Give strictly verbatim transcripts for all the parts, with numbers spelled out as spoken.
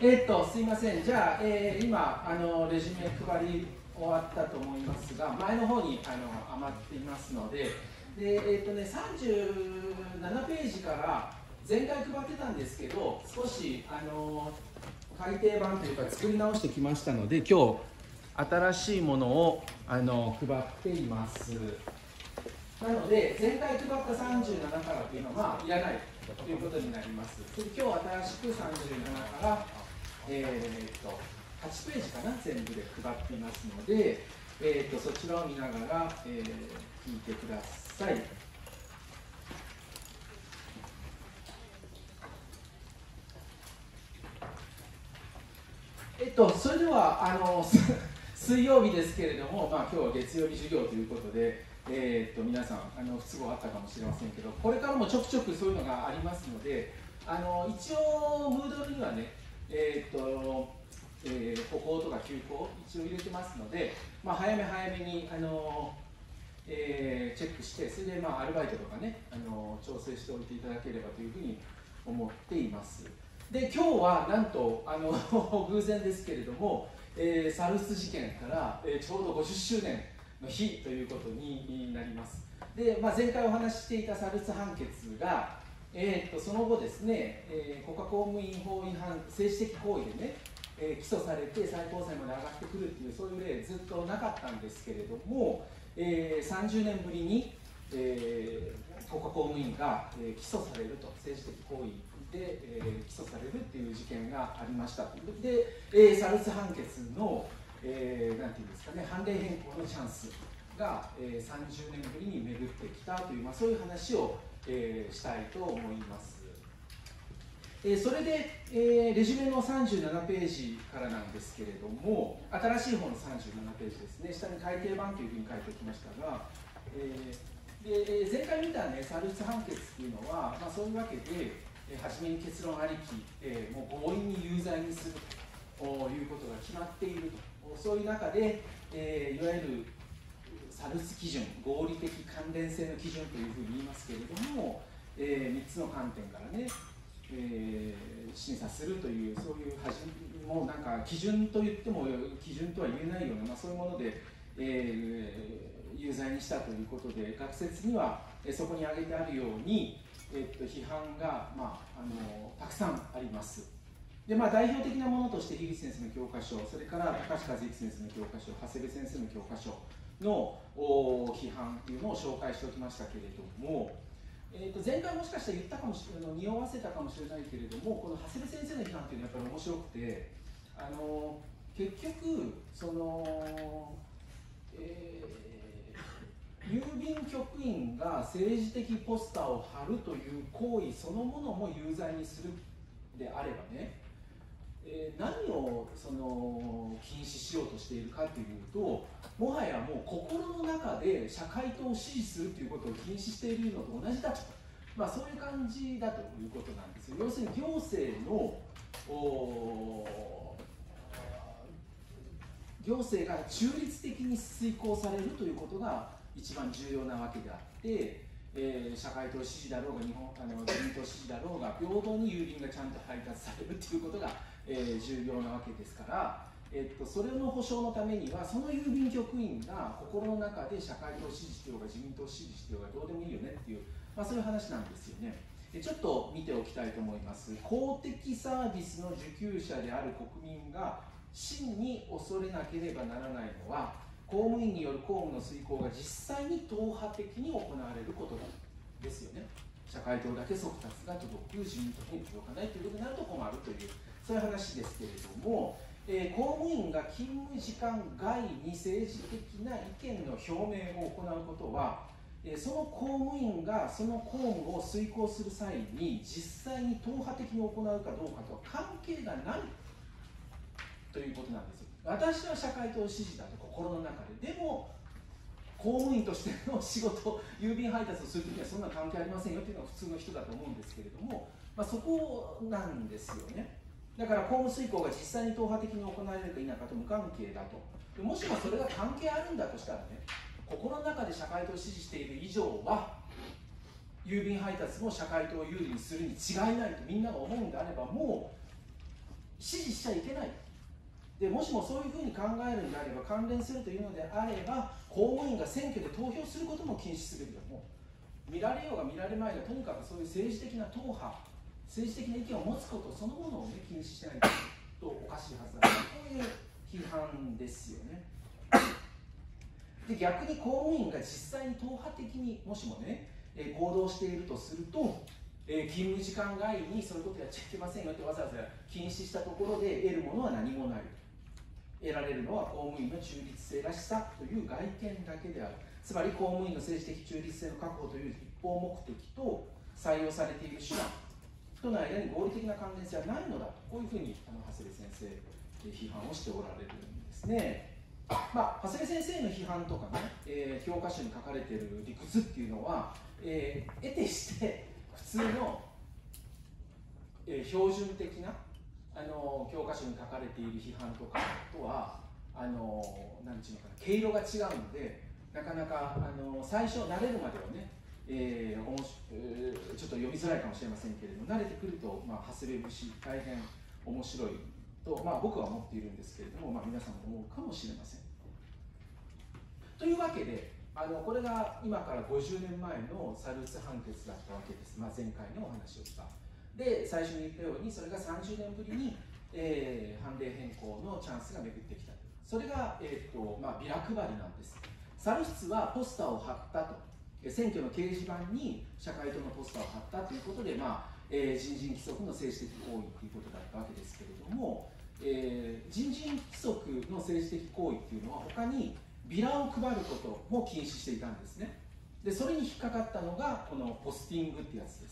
えー、っとすいません、じゃあ、えー、今あのレジュメ配り終わったと思いますが、前の方にあの余っていますので、でえー、っとね、さんじゅうななページから前回配ってたんですけど、少しあの改訂版というか作り直してきましたので、今日新しいものをあの配っています。なので、前回配ったさんじゅうななからというのは、まあ、いらないということになります。で今日新しくさんじゅうななから、えー、とはちページかな、全部で配っていますので、えー、とそちらを見ながら、えー、聞いてください。えっと、それではあの水曜日ですけれども、まあ、今日は月曜日授業ということで、えー、っと皆さんあの不都合あったかもしれませんけど、これからもちょくちょくそういうのがありますので、あの一応ムードにはね、えー、っとえー、歩行とか休校一応入れてますので、まあ、早め早めにあの、えー、チェックして、それで、まあ、アルバイトとかね、あの調整しておいていただければというふうに思っています。で今日はなんとあの偶然ですけれども、えー、サルス事件から、えー、ちょうどごじゅっしゅうねんの日ということになります。で、まあ、前回お話ししていたサルス判決が、えー、っとその後ですね、えー、国家公務員法違反政治的行為でね、えー、起訴されて最高裁まで上がってくるっていう、そういう例ずっとなかったんですけれども、えー、さんじゅうねんぶりに、えー、国家公務員が、えー、起訴されると、政治的行為で、えー、起訴されるっていう事件がありました。で、えー、サルス判決の、えー、なんていうんですかね、判例変更のチャンスが、えー、さんじゅうねんぶりに巡ってきたという、まあ、そういう話を、えー、したいと思います。えー、それで、えー、レジュメのさんじゅうななページからなんですけれども、新しい方のさんじゅうななページですね、下に改訂版というふうに書いておきましたが、えー、で前回見た、ね、サルス判決というのは、まあ、そういうわけで、えー、初めに結論ありき、えー、もう強引に有罪にするということが決まっていると、そういう中で、えー、いわゆるサルス基準、合理的関連性の基準というふうに言いますけれども、えー、みっつの観点からね、えー、審査するという、そういうはじもうなんか基準と言っても基準とは言えないような、まあ、そういうもので、えー、有罪にしたということで、学説には、えー、そこに挙げてあるように、えー、っと批判が、まあ、あのたくさんあります。で、まあ、代表的なものとして樋口先生の教科書、それから高橋和之先生の教科書、長谷部先生の教科書の批判というのを紹介しておきましたけれども、えー、と前回もしかしたら言ったかもしれない、匂わせたかもしれないけれども、この長谷部先生の批判というのはやっぱり面白くて、あの結局その、えー、郵便局員が政治的ポスターを貼るという行為そのものも有罪にするであればね、えー、何をその禁止しようとしているかというと、もはやもう心の中で社会党を支持するということを禁止しているのと同じだと、まあ、そういう感じだということなんですよ。要するに行政の行政が中立的に遂行されるということが一番重要なわけであって、えー、社会党支持だろうが日本あの自民党支持だろうが平等に郵便がちゃんと配達されるということが、えー、重要なわけですから、えっと、それの保障のためにはその郵便局員が心の中で社会党支持してようが自民党支持してようがどうでもいいよねっていう、まあ、そういう話なんですよね。でちょっと見ておきたいと思います。公的サービスの受給者である国民が真に恐れなければならないのは、公務員による公務の遂行が実際に党派的に行われることだですよね。社会党だけ速達が届く、自民党に届かないということになると困るという、そういう話ですけれども、えー、公務員が勤務時間外に政治的な意見の表明を行うことは、えー、その公務員がその公務を遂行する際に実際に党派的に行うかどうかとは関係がないということなんですよ。私は社会党支持だと心の中で、でも公務員としての仕事、郵便配達をするときにはそんな関係ありませんよというのが普通の人だと思うんですけれども、まあ、そこなんですよね。だから公務遂行が実際に党派的に行われるか否かと無関係だと。もしもそれが関係あるんだとしたらね、心の中で社会党を支持している以上は郵便配達も社会党を有利にするに違いないとみんなが思うんであれば、も支持しちゃいけない。でもしもそういうふうに考えるんであれば、関連するというのであれば、公務員が選挙で投票することも禁止すべきだ。もう見られようが見られまいが、とにかくそういう政治的な党派、政治的な意見を持つことそのものを、ね、禁止してないとおかしいはずだ。こういう批判ですよね。で逆に公務員が実際に党派的にもしもね、えー、行動しているとすると、えー、勤務時間外にそういうことやっちゃいけませんよってわざわざ禁止したところで得るものは何もない。得られるのは公務員の中立性らしさという外見だけである。つまり公務員の政治的中立性の確保という一方目的と採用されている手段との間に合理的な関連性はないのだと、こういうふうにあの長谷部先生、えー、批判をしておられるんですね。まあ、長谷部先生の批判とかね、えー、教科書に書かれている理屈っていうのは、えー、得てして普通の、えー、標準的なあの教科書に書かれている批判とかとはあのなんていうのかな、毛色が違うので、なかなかあの最初慣れるまではね、えー、おもしえー、ちょっと読みづらいかもしれませんけれども、慣れてくると、まあ、長谷部節大変面白いと、まあ、僕は思っているんですけれども、まあ、皆さんも思うかもしれません。というわけで、あのこれが今からごじゅうねんまえのサルーツ判決だったわけです、まあ、前回のお話をした。で、最初に言ったように、それがさんじゅうねんぶりに、えー、判例変更のチャンスが巡ってきた。それが、えーとまあ、ビラ配りなんです。サル室はポスターを貼ったと、選挙の掲示板に社会党のポスターを貼ったということで、まあえー、人事規則の政治的行為ということだったわけですけれども、えー、人事規則の政治的行為っていうのは、他にビラを配ることも禁止していたんですね。で、それに引っかかったのが、このポスティングってやつです。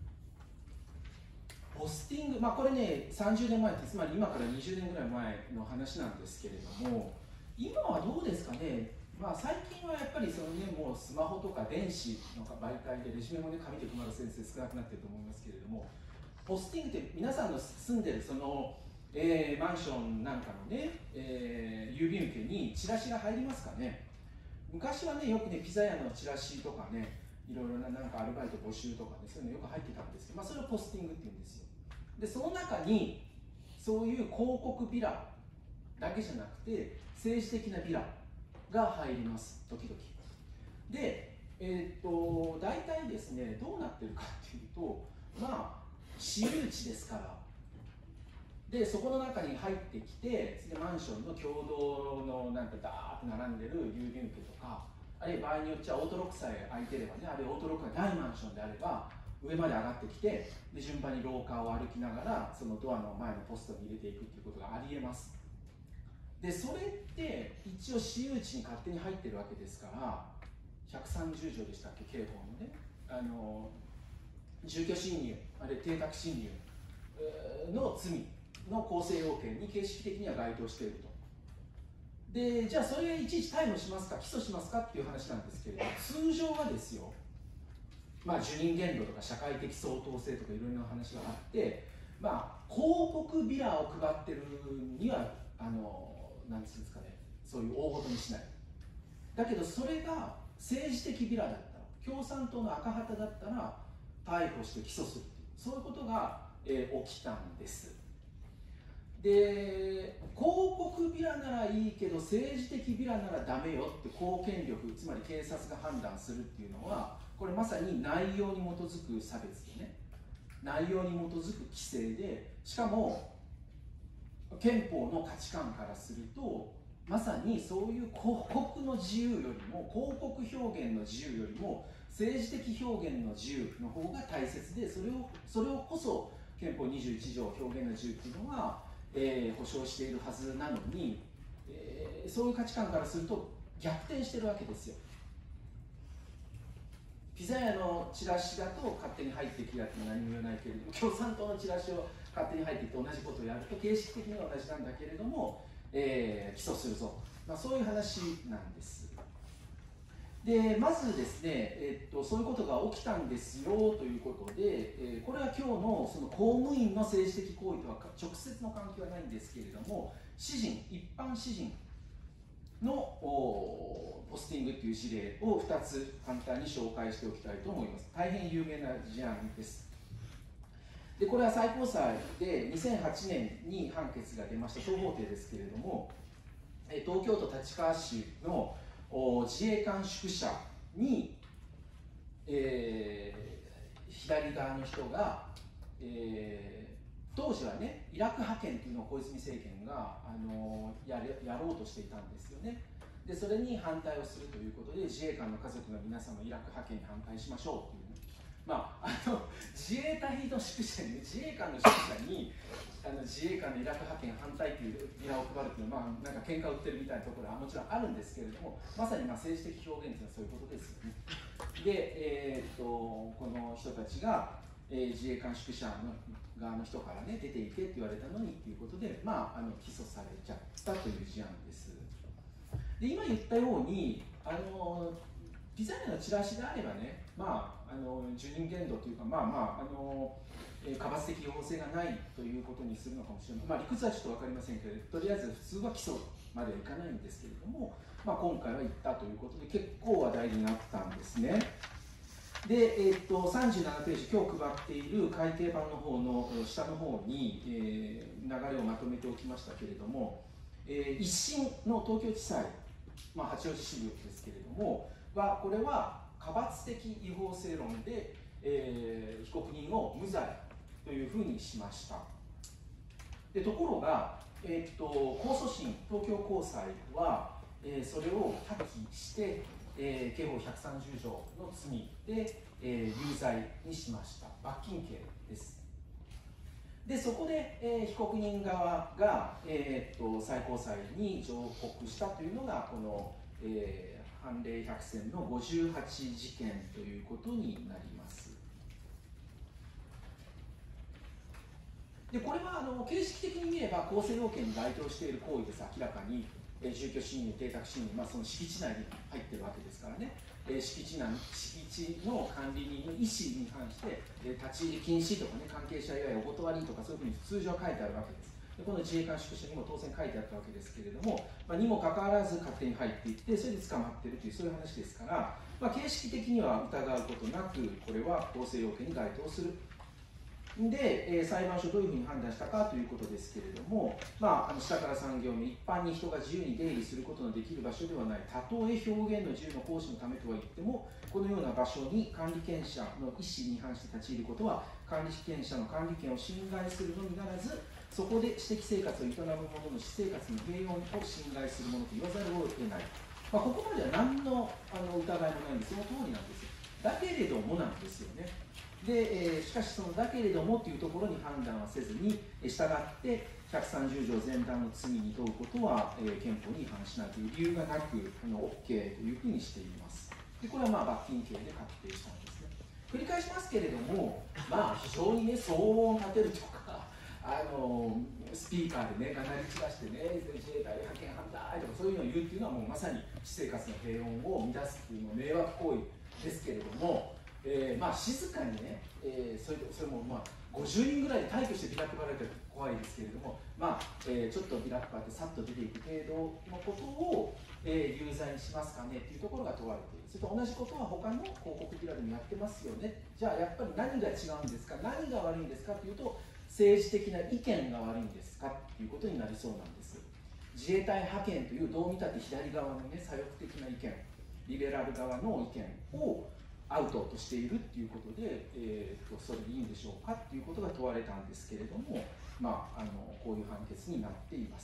ポスティング、まあ、これね、さんじゅうねんまえって、つまり今からにじゅうねんぐらい前の話なんですけれども、今はどうですかね、まあ、最近はやっぱりその、ね、もうスマホとか電子の媒体で、レジュメもね、紙で配る先生少なくなってると思いますけれども、ポスティングって皆さんの住んでるその、えー、マンションなんかのね、えー、郵便受けにチラシが入りますかね。昔はね、よくね、ピザ屋のチラシとかね、いろいろななんかアルバイト募集とかね、そういうのよく入ってたんですけど、まあ、それをポスティングって言うんですよ。で、その中に、そういう広告ビラだけじゃなくて、政治的なビラが入ります、時々。で、えー、っと、大体ですね、どうなってるかっていうと、まあ、私有地ですから、で、そこの中に入ってきて、でマンションの共同のなんかダーッと並んでる郵便受けとか、あるいは場合によっちゃオートロックさえ開いてればね、あるいはオートロックがないマンションであれば、上まで上がってきて、で順番に廊下を歩きながら、そのドアの前のポストに入れていくっていうことがありえます。で、それって一応私有地に勝手に入ってるわけですから、ひゃくさんじゅう条でしたっけ、刑法のね、あの住居侵入、あるいは邸宅侵入の罪の構成要件に形式的には該当していると。で、じゃあそれいちいち逮捕しますか、起訴しますかっていう話なんですけれども、通常はですよ、まあ、受任限度とか社会的相当性とかいろいろな話があって、まあ、広告ビラを配ってるには、あの、なんていうんですかね、そういう大ごとにしない。だけど、それが政治的ビラだったら、共産党の赤旗だったら、逮捕して起訴するっていう、そういうことが、えー、起きたんです。で、広告ビラならいいけど政治的ビラならダメよって公権力、つまり警察が判断するっていうのは、これまさに内容に基づく差別でね、内容に基づく規制で、しかも憲法の価値観からすると、まさにそういう広告の自由よりも、広告表現の自由よりも政治的表現の自由の方が大切で、それをそれをこそ憲法にじゅういち条表現の自由っていうのはえー、保障しているはずなのに、えー、そういう価値観からすると逆転してるわけですよ。ピザ屋のチラシだと勝手に入ってきるやつも何も言わないけれども、共産党のチラシを勝手に入ってきて同じことをやると形式的には同じなんだけれども、えー、起訴するぞ、まあ、そういう話なんです。でまずですね、えっと、そういうことが起きたんですよということで、えー、これは今日のその公務員の政治的行為とは直接の関係はないんですけれども、私人、一般私人のポスティングという事例をふたつ簡単に紹介しておきたいと思います。大変有名な事案です。 でこれは最高裁でにせんはちねんに判決が出ました小法廷ですけれども、東京都立川市の自衛官宿舎に、えー、左側の人が、えー、当時はねイラク派遣というのを小泉政権があのやれやろうとしていたんですよね。でそれに反対をするということで、自衛官の家族の皆様イラク派遣に反対しましょうという、ね、まあ、あの自衛隊の宿舎に、自衛官の宿舎にあの自衛官のイラク派遣反対というビラを配るというのは、まあ、なんか喧嘩売ってるみたいなところはもちろんあるんですけれども、まさにまあ政治的表現というのはそういうことですよね。で、えー、っとこの人たちが、えー、自衛官宿舎の側の人からね出ていけって言われたのにということで、まあ、あの起訴されちゃったという事案です。で今言ったようにあのピザ屋のチラシであればね、まあ、あの受任限度というか、まあまあ、あの過罰的違法性がないということにするのかもしれない、まあ、理屈はちょっと分かりませんけれど、とりあえず普通は起訴まではいかないんですけれども、まあ、今回は言ったということで結構話題になったんですね。で、えー、っとさんじゅうななページ、今日配っている改訂版の方の下の方に、えー、流れをまとめておきましたけれども、えー、一審の東京地裁、まあ、八王子支部ですけれどもは、これは過罰的違法性論で、えー、被告人を無罪というふうにしました。でところが、えー、っと控訴審、東京高裁は、えー、それを破棄して、えー、刑法ひゃくさんじゅう条の罪で、えー、有罪にしました。罰金刑です。でそこで、えー、被告人側が、えー、っと最高裁に上告したというのがこの、えー、判例百選のごじゅうはち事件ということになります。でこれはあの形式的に見れば構成要件に該当している行為です。明らかに、えー、住居侵入、邸宅侵入、まあ、その敷地内に入っているわけですからね、えー、敷地内敷地の管理人の意思に関して、えー、立ち入り禁止とかね、関係者以外お断りとかそういうふうに通常は書いてあるわけです。でこの自衛官宿舎にも当然書いてあったわけですけれども、まあ、にもかかわらず勝手に入っていってそれで捕まっているというそういう話ですから、まあ、形式的には疑うことなくこれは構成要件に該当する。で、えー、裁判所どういうふうに判断したかということですけれども、まあ、あの下からさん行目、一般に人が自由に出入りすることのできる場所ではない、たとえ表現の自由の行使のためとは言っても、このような場所に管理権者の意思に反して立ち入ることは、管理権者の管理権を侵害するのみならず、そこで私的生活を営む者の私生活の平穏を侵害するものと言わざるを得ない。まあ、ここまでは何の、あの疑いもないんで、その通りなんですよ。だけれどもなんですよね。で、えー、しかしそのだけれどもというところに判断はせずに、従ってひゃくさんじゅう条前段の罪に問うことは、えー、憲法に違反しないという理由がなく、あの OK というふうにしています。でこれはまあ罰金刑で確定したんですね。繰り返しますけれども、まあ、非常にね、騒音を立てるとか、あのスピーカーでね、がなり散らしてね、自衛隊派遣反対とかそういうのを言うっていうのは、もうまさに私生活の平穏を乱すっていうのは迷惑行為ですけれども、えー、まあ静かにね、えー、それそれもまあごじゅうにんぐらいで退去してビラ配られたら怖いですけれども、まあえー、ちょっとビラ配ってさっと出ていく程度のことを、えー、有罪にしますかねっていうところが問われている。それと同じことは他の広告ビラでもやってますよね。じゃあやっぱり何が違うんですか、何が悪いんですかというと、政治的な意見が悪いんですかということになりそうなんです。自衛隊派遣というどう見たって左側のね、左翼的な意見、リベラル側の意見をアウトとしているということで、えー、とそれでいいんでしょうかということが問われたんですけれども、まあ、あのこういう判決になっています。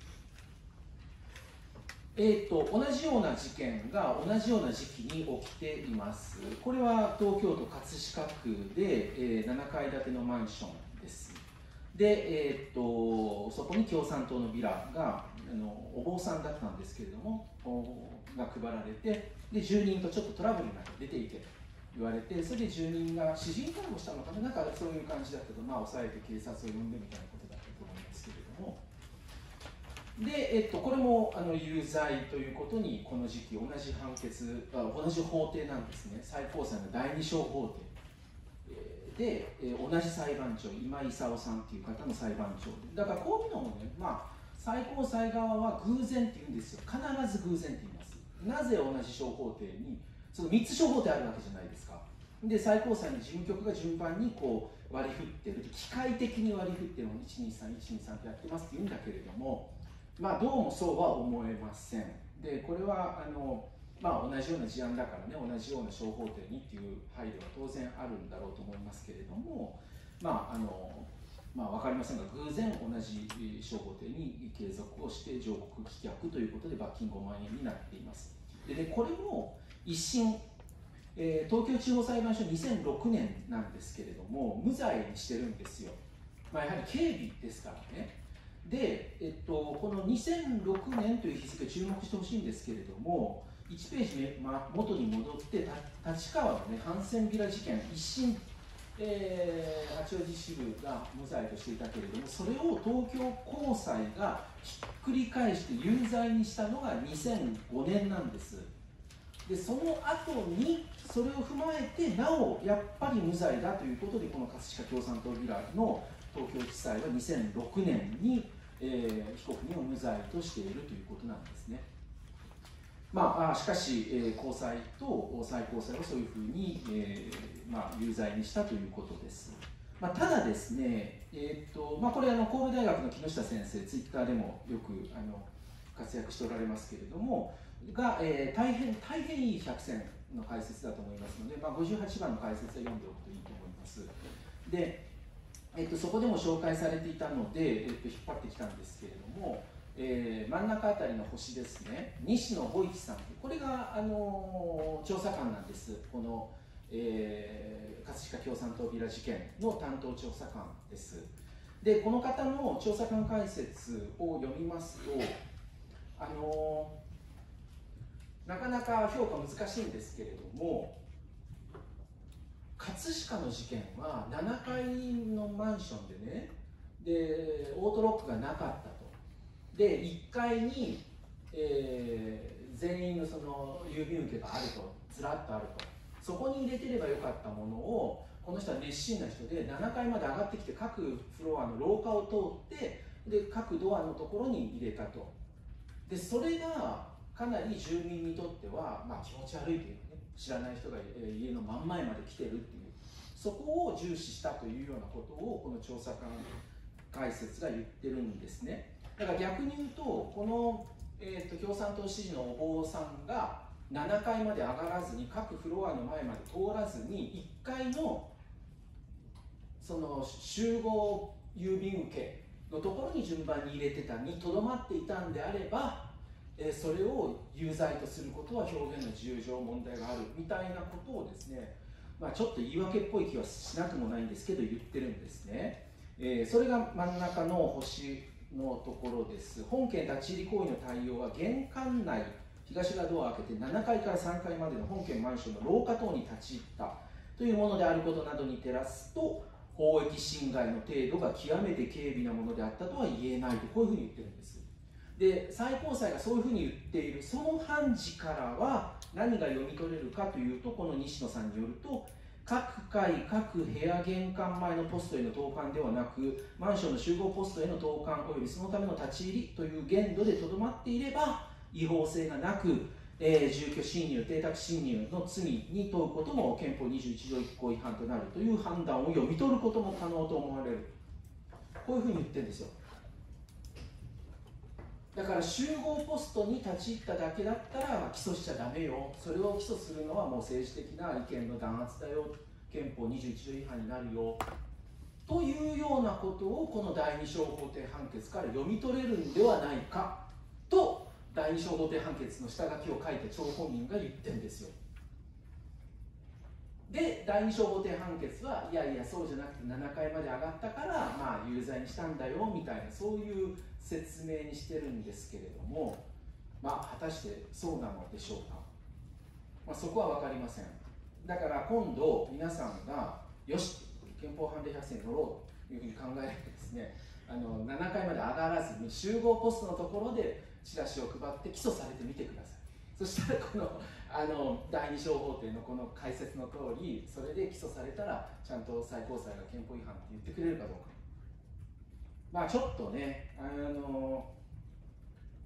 えー、と同じような事件が同じような時期に起きています。これは東京都葛飾区で、えー、ななかい建てのマンションです。で、えー、とそこに共産党のビラがあのお坊さんだったんですけれどもが配られて、で住人とちょっとトラブルになって出ていけと言われて、それで住人が私人逮捕したのかな、なんかそういう感じだったと、まあ、抑えて警察を呼んでみたいなことだったと思いますけれども、で、えっと、これもあの有罪ということにこの時期同じ判決あ同じ法廷なんですね。最高裁のだいに小法廷で、えー、同じ裁判長、今井勲さんという方の裁判長で、だからこういうのもね、まあ、最高裁側は偶然って言うんですよ。必ず偶然って言います。なぜ同じ小法廷に、そのみっつ小法廷あるわけじゃないですか。 で最高裁の事務局が順番にこう割り振ってると、機械的に割り振ってるのをいちにさんいちにさんってやってますって言うんだけれども、まあどうもそうは思えません。でこれはあのまあ同じような事案だからね、同じような小法廷にっていう配慮は当然あるんだろうと思いますけれども、まああのまあ分かりませんが、偶然同じ小法廷に継続をして上告棄却ということで罰金ごまんえんになっています。で、ね、これも一審、えー、東京地方裁判所にせんろくねんなんですけれども、無罪にしてるんですよ。まあ、やはり警備ですからね。で、えっと、このにせんろくねんという日付注目してほしいんですけれども、いちページ目、ま、元に戻って立川のね、ハンセンビラ事件、一審、えー、八王子支部が無罪としていたけれども、それを東京高裁がひっくり返して有罪にしたのがにせんごねんなんです。でその後にそれを踏まえて、なおやっぱり無罪だということで、この葛飾共産党ビラの東京地裁はにせんろくねんに、えー、被告人を無罪としているということなんですね。まあ、しかし、えー、高裁と最高裁はそういうふうに、えーまあ、有罪にしたということです。まあ、ただですね、えーっとまあ、これあの神戸大学の木下先生、ツイッターでもよくあの活躍しておられますけれども、が、えー、大変大変いい百選の解説だと思いますので、まあ、ごじゅうはちばんの解説は読んでおくといいと思います。で、えーっとそこでも紹介されていたので、えーっと引っ張ってきたんですけれども、えー、真ん中あたりの星ですね、西野五一さん、これが、あのー、調査官なんです、この、えー、葛飾共産党ビラ事件の担当調査官です。で、この方の調査官解説を読みますと、あのー、なかなか評価難しいんですけれども、葛飾の事件はななかいのマンションでね、でオートロックがなかったと。でいっかいに、えー、全員のその郵便受けがあると、ずらっとあると、そこに入れてればよかったものを、この人は熱心な人でななかいまで上がってきて、各フロアの廊下を通って、で各ドアのところに入れたと。でそれがかなり住民にとっては、まあ、気持ち悪いというね、知らない人が家の真ん前まで来てるっていう、そこを重視したというようなことをこの調査官解説が言ってるんですね。だから逆に言うと、この、えー、と共産党支持のお坊さんがななかいまで上がらずに、各フロアの前まで通らずに、いっかいのその集合郵便受けのところに順番に入れてたにとどまっていたんであれば、えー、それを有罪とすることは表現の自由上問題があるみたいなことをですね、まあ、ちょっと言い訳っぽい気はしなくもないんですけど言ってるんですね。えー、それが真ん中の星のところです。本件立ち入り行為の対応は、玄関内、東側ドアを開けてななかいからさんかいまでの本件マンションの廊下等に立ち入ったというものであることなどに照らすと、法益侵害の程度が極めて軽微なものであったとは言えないと、こういうふうに言ってるんです。で、最高裁がそういうふうに言っている、その判事からは何が読み取れるかというと、この西野さんによると、各階各部屋玄関前のポストへの投函ではなく、マンションの集合ポストへの投函およびそのための立ち入りという限度でとどまっていれば違法性がなく、えー、住居侵入、邸宅侵入の罪に問うことも憲法にじゅういち条いっこう違反となるという判断を読み取ることも可能と思われる、こういうふうに言ってるんですよ。だから集合ポストに立ち入っただけだったら起訴しちゃダメよ、それを起訴するのはもう政治的な意見の弾圧だよ、憲法にじゅういち条違反になるよというようなことを、このだいに小法廷判決から読み取れるんではないかと、だいに小法廷判決の下書きを書いた張本人が言ってるんですよ。で、だいに小法廷判決は、いやいやそうじゃなくてななかいまで上がったから、まあ、有罪にしたんだよみたいな、そういう説明にしてるんですけれども、まあ、果たしてそうなのでしょうか。まあ、そこは分かりません。だから今度皆さんがよし憲法判例百選に乗ろうというふうに考えてですね、あのななかいまで上がらずに集合ポストのところでチラシを配って起訴されてみてください。そしたらこのあのだいに小法廷のこの解説の通り、それで起訴されたらちゃんと最高裁が憲法違反って言ってくれるかどうか。まあちょっとね、あの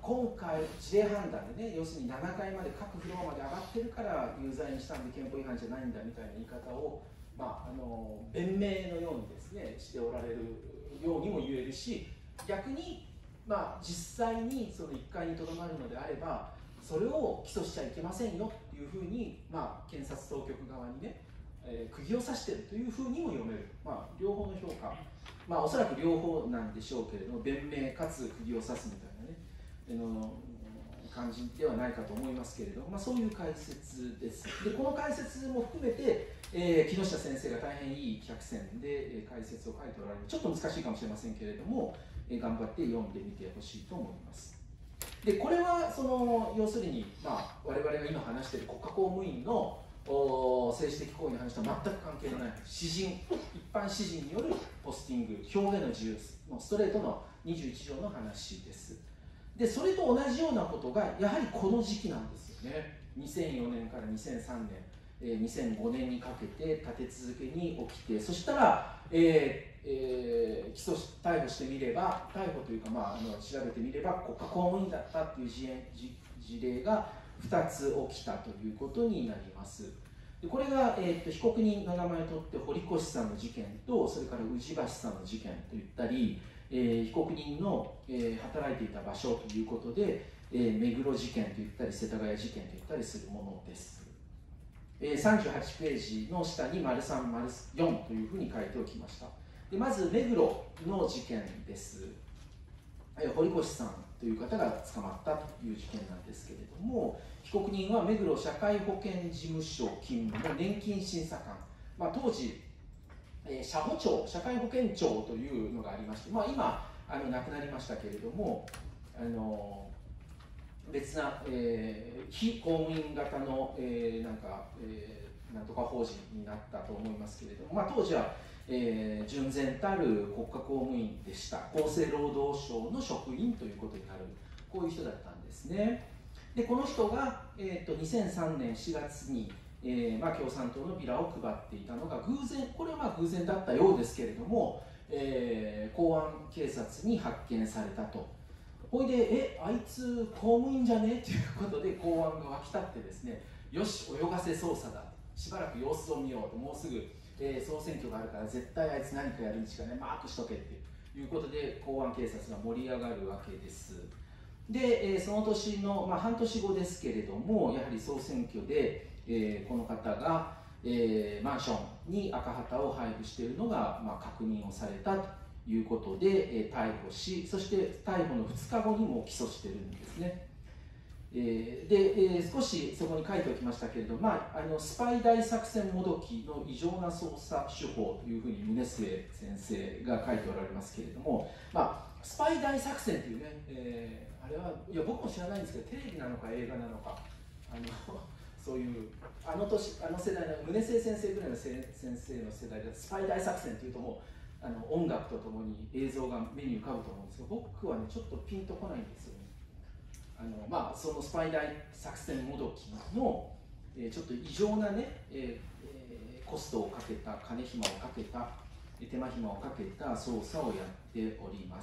今回事例判断でね、要するにななかいまで各フロアまで上がってるから有罪にしたんで憲法違反じゃないんだみたいな言い方を、まあ、あの弁明のようにですねしておられるようにも言えるし、逆に、まあ、実際にそのいっかいにとどまるのであればそれを起訴しちゃいけませんよというふうに、まあ、検察当局側にね、えー、釘を刺しているというふうにも読める、まあ、両方の評価、まあ、おそらく両方なんでしょうけれども、弁明かつ釘を刺すみたいなねの感じではないかと思いますけれども、まあ、そういう解説です。でこの解説も含めて、えー、木下先生が大変いい客船で、えー、解説を書いておられる、ちょっと難しいかもしれませんけれども、えー、頑張って読んでみてほしいと思います。でこれはその要するに、まあ、我々が今話している国家公務員の政治的行為の話とは全く関係のない私人、一般私人によるポスティング、表現の自由のストレートのにじゅういち条の話です。でそれと同じようなことがやはりこの時期なんですよね。にせんよねんからにせんさんねん、えー、にせんごねんにかけて立て続けに起きて、そしたら、えーえー、起訴し逮捕してみれば、逮捕というか、まあ、あの調べてみれば国家公務員だったという事事事例がふたつ起きたということになります。でこれが、えー、と被告人の名前を取って堀越さんの事件と、それから宇治橋さんの事件といったり、えー、被告人の、えー、働いていた場所ということで、えー、目黒事件といったり世田谷事件といったりするものです。えー、さんじゅうはちページの下に丸さん、丸よんというふうに書いておきました。でまず目黒の事件です。えー、堀越さんという方が捕まったという事件なんですけれども、被告人は目黒社会保険事務所勤務の年金審査官、まあ、当時えー、社保庁、社会保険庁というのがありまして、まあ、今あの亡くなりましたけれども、あの別な、えー、非公務員型の、えー、なんか、えー、なんとか法人になったと思いますけれども、まあ、当時は、えー、純然たる国家公務員でした。厚生労働省の職員ということになる、こういう人だったんですね。でこの人が、えー、とにせんさんねんしがつにえーまあ、共産党のビラを配っていたのが偶然、これはまあ偶然だったようですけれども、えー、公安警察に発見されたと。ほいで、え、あいつ公務員じゃねということで公安が沸き立ってですね、よし、泳がせ捜査だ、しばらく様子を見ようと、もうすぐ、えー、総選挙があるから絶対あいつ何かやるにしかね、マークしとけっていうことで公安警察が盛り上がるわけです。で、えー、その年の、まあ、半年後ですけれども、やはり総選挙で、えー、この方が、えー、マンションに赤旗を配布しているのが、まあ、確認をされたということで、えー、逮捕し、そして逮捕のふつかごにも起訴しているんですね。えー、で、えー、少しそこに書いておきましたけれども、まあ、あのスパイ大作戦もどきの異常な捜査手法というふうに宗末先生が書いておられますけれども、まあ、スパイ大作戦というね、えー、あれはいや僕も知らないんですけど、テレビなのか映画なのか、あのそういうあの年あの世代の宗末先生ぐらいの先生の世代でスパイ大作戦というともうあの音楽とともに映像が目に浮かぶと思うんですけど、僕はねちょっとピンとこないんですよね。あのまあ、そのスパイ大作戦もどきの、えー、ちょっと異常なね、えーえー、コストをかけた、金暇をかけた、手間暇をかけた捜査をやっております。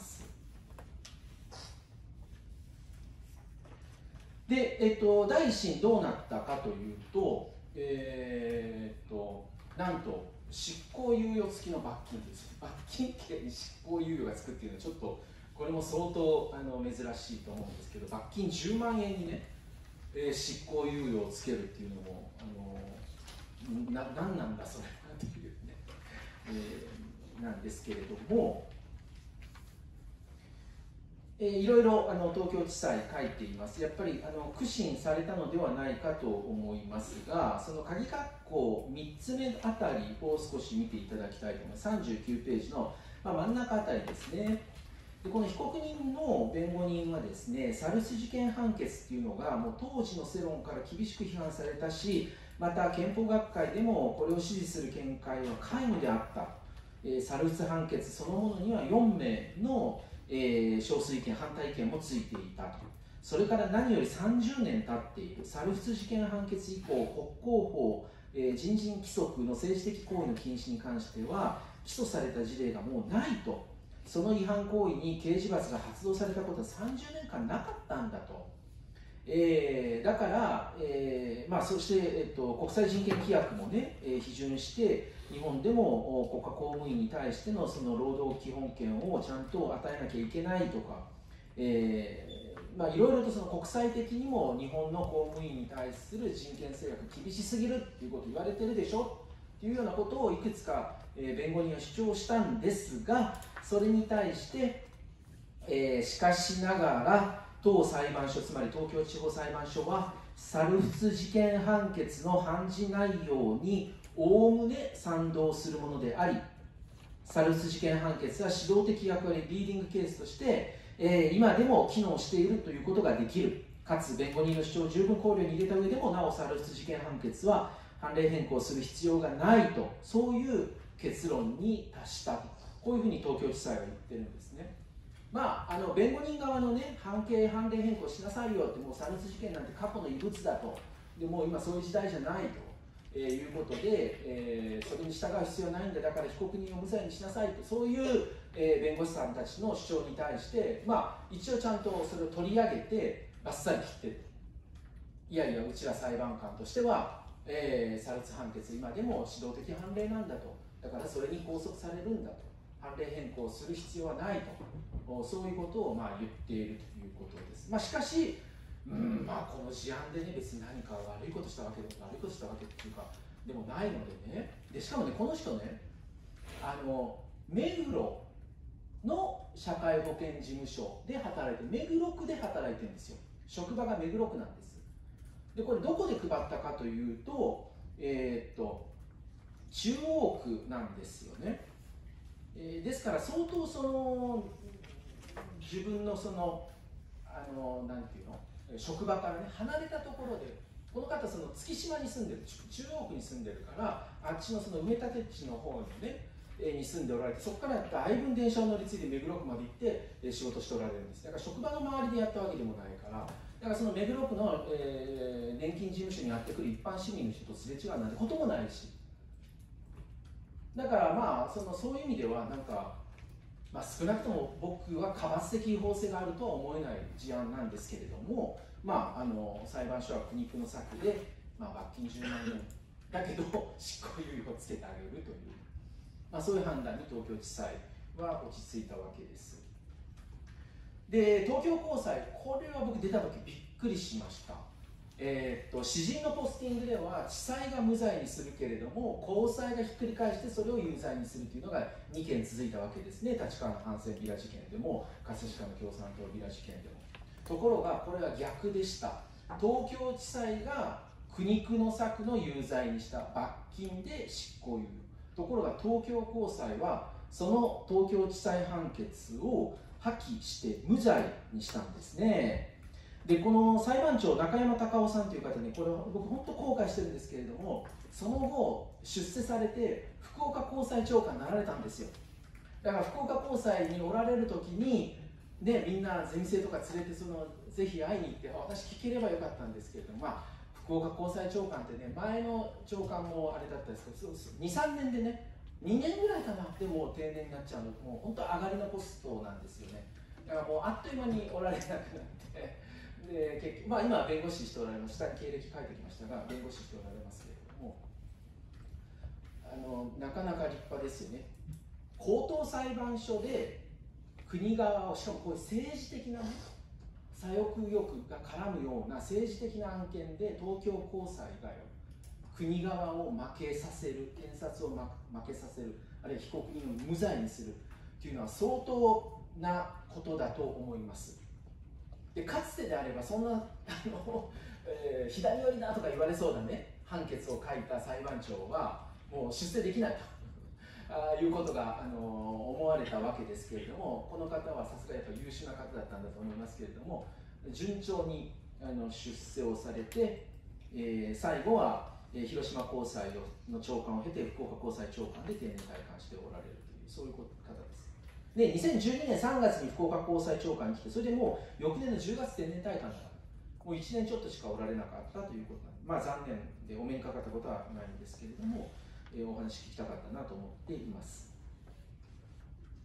で、えっと、第一審どうなったかというと、えー、っと、なんと執行猶予付きの罰金です。罰金刑に執行猶予がつくっていうのはちょっとこれも相当あの珍しいと思うんですけど、罰金じゅうまんえんにね、えー、執行猶予をつけるっていうのも、あのな何なんだそれはというね、えー、なんですけれども、えー、いろいろあの東京地裁書いています。やっぱりあの苦心されたのではないかと思いますが、その鍵括弧みっつめあたりを少し見ていただきたいと思います。さんじゅうきゅうページの、まあ、真ん中あたりですね。でこの被告人の弁護人はですね、サルス事件判決っていうのがもう当時の世論から厳しく批判されたし、また憲法学会でもこれを支持する見解は皆無であった、えー、サルス判決そのものにはよんめいの、えー、少数意見反対意見もついていたと。それから何よりさんじゅうねん経っているサルス事件判決以降、国交法、えー、人事規則の政治的行為の禁止に関しては起訴された事例がもうないと。 その違反行為に刑事罰が発動されたことはさんじゅうねんかんなかったんだと、えー、だから、えーまあ、そして、えっと、国際人権規約もね、えー、批准して日本でも国家公務員に対してのその労働基本権をちゃんと与えなきゃいけないとか、えーまあ、いろいろとその国際的にも日本の公務員に対する人権制約厳しすぎるっていうことを言われてるでしょっていうようなことをいくつか、えー、弁護人は主張したんですが、それに対して、えー、しかしながら当裁判所、つまり東京地方裁判所はサルフス事件判決の判事内容におおむね賛同するものであり、サルフス事件判決は指導的役割、リーディングケースとして、えー、今でも機能しているということができる、かつ弁護人の主張を十分考慮に入れた上でもなおサルフス事件判決は判例変更する必要がないと、そういう結論に達したと、こういうふうに東京地裁は言ってるんですね。まあ、あの弁護人側のね、判決判例変更しなさいよって、もうサルフス事件なんて過去の遺物だと、でもう今そういう時代じゃないと、えー、いうことで、えー、それに従う必要はないんだ、だから被告人を無罪にしなさいと、そういう、えー、弁護士さんたちの主張に対して、まあ、一応ちゃんとそれを取り上げて、バッサリ切ってる。いやいや、うちら裁判官としては、えー、サルフス判決、今でも指導的判例なんだと、だからそれに拘束されるんだと、判例変更する必要はないと。そういうことをまあ言っているということです。まあ、しかし、うんまあ、この事案でね、別に何か悪いことしたわけでも悪いことしたわけっていうかでもないのでね、でしかもね、この人ね、あの目黒の社会保険事務所で働いて、目黒区で働いてるんですよ。職場が目黒区なんです。で、これどこで配ったかというと、えー、っと中央区なんですよね。えー、ですから相当その自分のそのあのなんていうの職場からね離れたところで、この方その月島に住んでる、中央区に住んでるから、あっちのその埋め立て地の方にね、えー、に住んでおられて、そこからだいぶ電車を乗り継いで目黒区まで行って、えー、仕事しておられるんです。だから職場の周りでやったわけでもないから、だからその目黒区の、えー、年金事務所にやってくる一般市民の人とすれ違うなんてこともないし、だからまあそのそういう意味ではなんか、まあ、少なくとも僕は過罰的違法性があるとは思えない事案なんですけれども、まあ、あの裁判所は苦肉の策で、まあ、罰金じゅうまんえんだけど執行猶予をつけてあげるという、まあ、そういう判断に東京地裁は落ち着いたわけです。で、東京高裁、これは僕出た時びっくりしました。えー、っと詩人のポスティングでは地裁が無罪にするけれども高裁がひっくり返してそれを有罪にするというのがにけん続いたわけですね。立川の反戦ビラ事件でも葛飾の共産党ビラ事件でも。ところがこれは逆でした。東京地裁が苦肉の策の有罪にした、罰金で執行猶予。ところが東京高裁はその東京地裁判決を破棄して無罪にしたんですね。で、この裁判長中山隆夫さんという方ね、これ僕本当後悔してるんですけれども、その後出世されて福岡高裁長官になられたんですよ。だから福岡高裁におられる時に、ね、みんなゼミ生とか連れてそのぜひ会いに行って、私聞ければよかったんですけれども、まあ、福岡高裁長官ってね、前の長官もあれだったんですけど、にさんねんでね、にねんぐらいかなでもう定年になっちゃうの、もう本当上がりのポストなんですよね。だからもうあっという間におられなくなってで結局、まあ、今は弁護士しておられます。下に経歴書いてきましたが弁護士しておられますけれども、あのなかなか立派ですよね。高等裁判所で国側を、しかもこういう政治的な、ね、左翼欲が絡むような政治的な案件で東京高裁がよ国側を負けさせる、検察を負けさせる、あるいは被告人を無罪にするというのは相当なことだと思います。でかつてであればそんなあの、えー、左寄りだとか言われそうなね判決を書いた裁判長はもう出世できないとあいうことが、あの思われたわけですけれども、この方はさすがやっぱ優秀な方だったんだと思いますけれども、順調にあの出世をされて、えー、最後は、えー、広島高裁の長官を経て福岡高裁長官で定年退官しておられるという、そういう方です。で、にせんじゅうにねんさんがつに福岡高裁長官に来て、それでもう翌年のじゅうがつ定年退官だから、もういちねんちょっとしかおられなかったということなんで、まあ残念でお目にかかったことはないんですけれども、えー、お話聞きたかったなと思っています。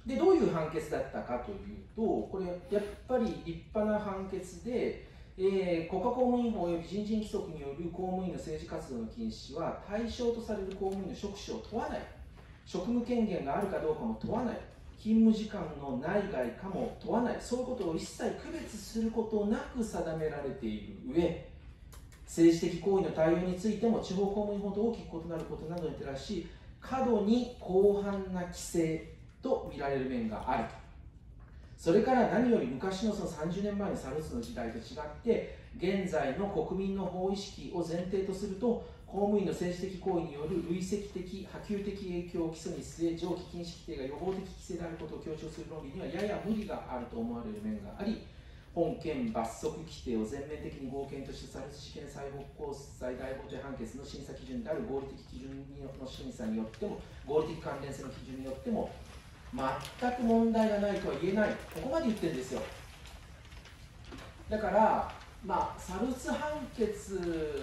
でどういう判決だったかというと、これやっぱり立派な判決で、えー、国家公務員法及び人事規則による公務員の政治活動の禁止は対象とされる公務員の職種を問わない、職務権限があるかどうかも問わない、勤務時間の内外かも問わない、そういうことを一切区別することなく定められている上、政治的行為の対応についても地方公務員法と大きく異なることなどに照らし、過度に広範な規制と見られる面があると。それから何より昔のそのさんじゅうねんまえのサルツの時代と違って現在の国民の法意識を前提とすると、公務員の政治的行為による累積的波及的影響を基礎に据え、上記禁止規定が予防的規制であることを強調する論理にはやや無理があると思われる面があり、本件罰則規定を全面的に合憲としてサルツ試験最高裁大法廷判決の審査基準である合理的基準の審査によっても、合理的関連性の基準によっても全く問題がないとは言えない、ここまで言ってるんですよ。だから、まあ、サルツ判決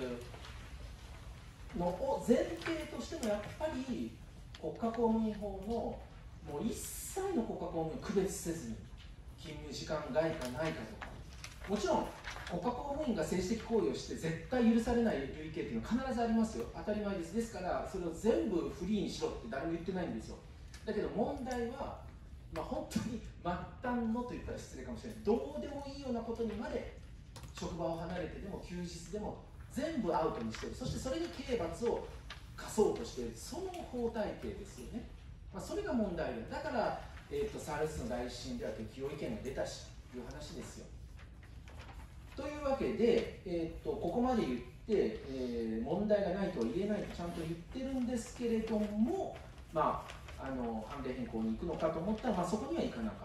のを前提としてもやっぱり国家公務員法のもう一切の国家公務員を区別せずに勤務時間外かないかとか、もちろん国家公務員が政治的行為をして絶対許されない類型っていうのは必ずありますよ、当たり前です。ですからそれを全部フリーにしろって誰も言ってないんですよ。だけど問題は、まあ、本当に末端のと言ったら失礼かもしれない、どうでもいいようなことにまで職場を離れてでも休日でも全部アウトにしている、そしてそれに刑罰を課そうとしている、その法体系ですよね。まあ、それが問題で、だから、えー、とサルツの大審では適用意見が出たしという話ですよ。というわけで、えー、とここまで言って、えー、問題がないとは言えないとちゃんと言ってるんですけれども、まあ、あの判例変更に行くのかと思ったら、まあ、そこには行かなかった。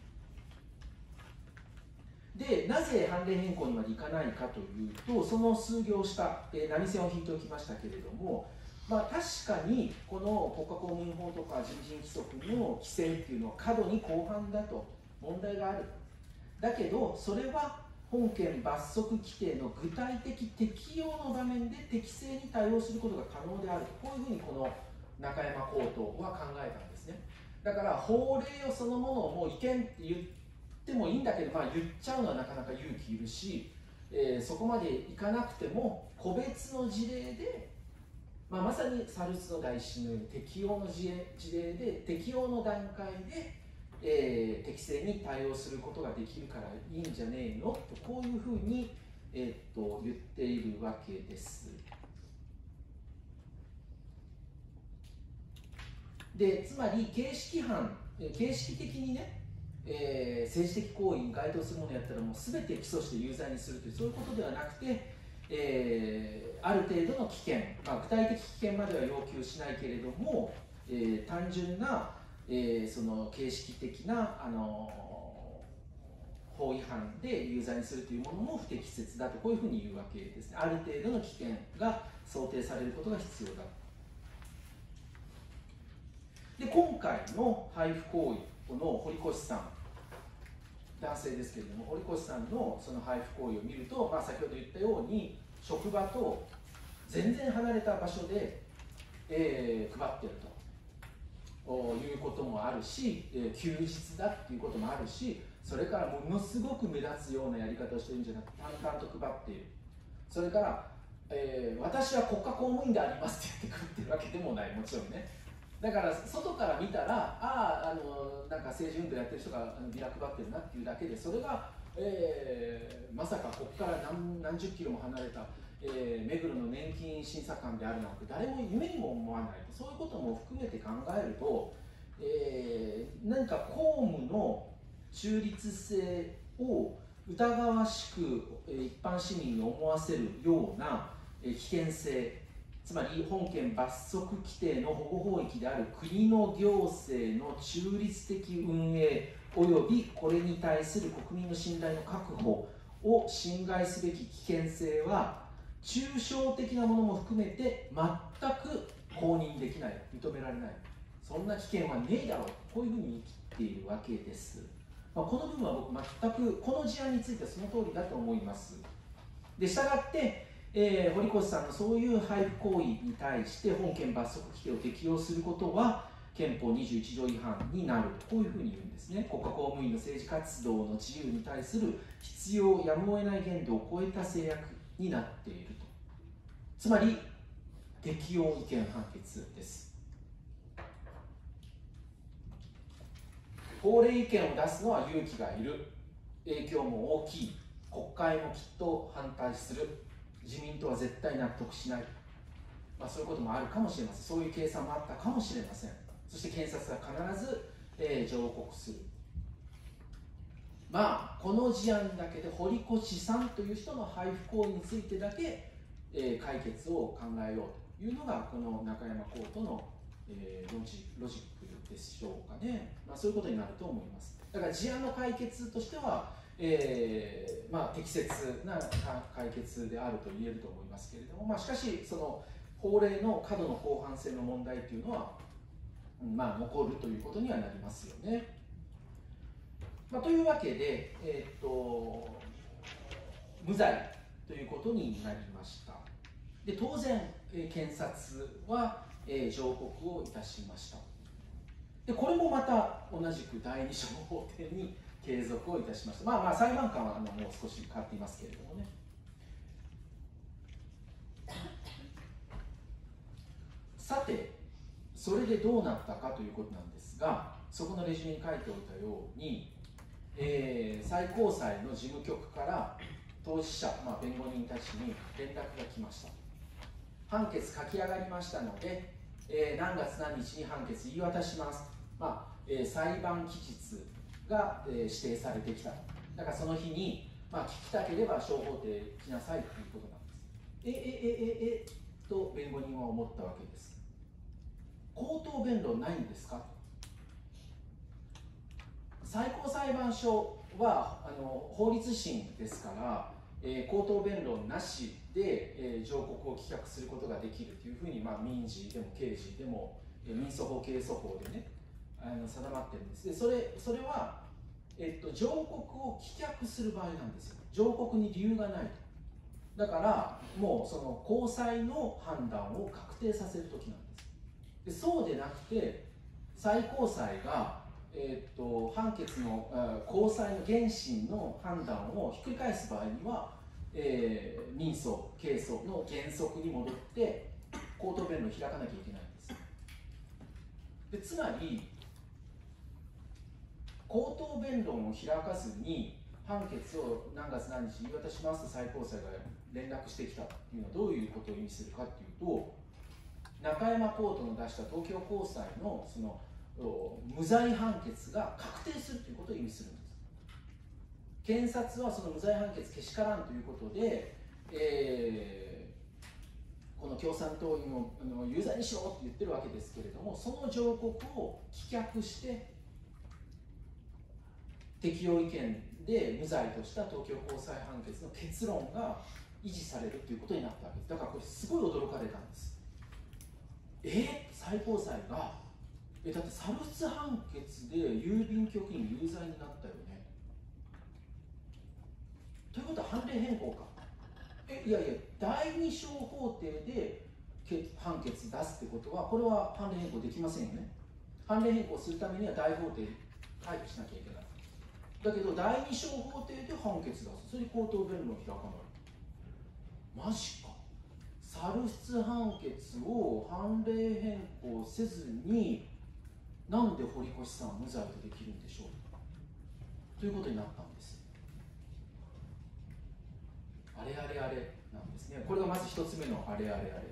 で、なぜ判例変更にまでいかないかというと、その数行下、えー、何線を引いておきましたけれども、まあ、確かにこの国家公務員法とか人事規則の規制っていうのは過度に広範だと、問題がある。だけど、それは本件罰則規定の具体的適用の場面で適正に対応することが可能であると、こういうふうにこの中山高等は考えたんですね。だから法令をそのものをもう違憲って言ってもいいんだけど、まあ、言っちゃうのはなかなか勇気いるし、えー、そこまでいかなくても個別の事例で、まあ、まさにサルツの大審のように適用の事例、事例で適用の段階で、えー、適正に対応することができるからいいんじゃねえのと、こういうふうに、えー、っと言っているわけです。で、つまり形式犯、形式的にね、えー、政治的行為に該当するものをやったらもう全て起訴して有罪にするという、そういうことではなくて、えー、ある程度の危険、まあ、具体的危険までは要求しないけれども、えー、単純な、えー、その形式的な、あのー、法違反で有罪にするというものも不適切だと、こういうふうに言うわけですね。ある程度の危険が想定されることが必要だ。で、今回の配布行為の堀越さん、男性ですけれども、堀越さんのその配布行為を見ると、まあ、先ほど言ったように職場と全然離れた場所で、えー、配っているということもあるし、えー、休日だっていうこともあるし、それからものすごく目立つようなやり方をしているんじゃなくて淡々と配っている。それから、えー、私は国家公務員でありますって言って配ってるわけでもない、もちろんね。だから外から見たら、ああ、あのなんか政治運動やってる人がビラ配ってるなっていうだけで、それが、えー、まさかここから 何, 何十キロも離れた、えー、目黒の年金審査官であるなんて誰も夢にも思わない。そういうことも含めて考えると、えー、何か公務の中立性を疑わしく一般市民に思わせるような危険性、つまり本件罰則規定の保護法域である国の行政の中立的運営及びこれに対する国民の信頼の確保を侵害すべき危険性は抽象的なものも含めて全く公認できない、認められない、そんな危険はねえだろう、こういうふうに言い切っているわけです。まあ、この部分は僕全くこの事案についてはその通りだと思います。で、したがってえー、堀越さんのそういう配布行為に対して本件罰則規定を適用することは、 憲法にじゅういち条違反になると、こういうふうに言うんですね。国家公務員の政治活動の自由に対する必要やむを得ない限度を超えた制約になっていると。つまり適用違憲判決です。法令違憲を出すのは勇気がいる、影響も大きい、国会もきっと反対する、自民党は絶対納得しない、まあ、そういうこともあるかもしれません。そういう計算もあったかもしれません。そして検察は必ず、えー、上告する。まあこの事案だけで堀越さんという人の配布行為についてだけ、えー、解決を考えようというのがこの中山コートの、えー、ロジ、ロジックでしょうかね。まあ、そういうことになると思います。だから事案の解決としては、えーまあ、適切な解決であると言えると思いますけれども、まあ、しかしその法令の過度の広範性の問題というのは、まあ、残るということにはなりますよね。まあ、というわけで、えー、っと無罪ということになりました。で当然、えー、検察は、えー、上告をいたしました。でこれもまた同じくだいに小法廷に継続をいたしました。まあまあ裁判官はあのもう少し変わっていますけれどもね。さて、それでどうなったかということなんですが、そこのレジュメに書いておいたように、えー、最高裁の事務局から当事者、まあ、弁護人たちに連絡が来ました。判決書き上がりましたので、えー、何月何日に判決言い渡します。まあえー、裁判期日が、えー、指定されてきた。だからその日に、まあ、聞きたければ小法廷来なさいということなんです。えええええと弁護人は思ったわけです。口頭弁論ないんですか。最高裁判所はあの法律審ですから、えー、口頭弁論なしで、えー、上告を棄却することができるというふうに、まあ、民事でも刑事でも、えー、民訴法、刑訴法でねあの定まってるんです。でそれそれは、えっと、上告を棄却する場合なんですよ。上告に理由がないと。だからもうその高裁の判断を確定させるときなんです。でそうでなくて最高裁が、えー、と判決の高裁の原審の判断をひっくり返す場合には、えー、民訴、刑訴の原則に戻って口頭弁論を開かなきゃいけないんです。でつまり口頭弁論を開かずに判決を何月何日言い渡しますと最高裁が連絡してきたというのはどういうことを意味するかというと、中山コートの出した東京高裁のその無罪判決が確定するということを意味するんです。検察はその無罪判決けしからんということで、えー、この共産党員をあの有罪にしろって言ってるわけですけれども、その上告を棄却して適用違憲で無罪とした東京高裁判決の結論が維持されるということになったわけです。だからこれすごい驚かれたんです。えー、最高裁がえだってサルツ判決で郵便局員有罪になったよね。ということは判例変更か。えいやいやだいに小法廷で判決出すってことはこれは判例変更できませんよね。判例変更するためには大法廷回避しなきゃいけない。だけどだいに小法廷で判決出す。それで口頭弁論開かない。マジか。サルツ判決を判例変更せずになんで堀越さんは無罪とできるんでしょうということになったんです。あれあれあれなんですね。これがまず一つ目のあれあれあれです。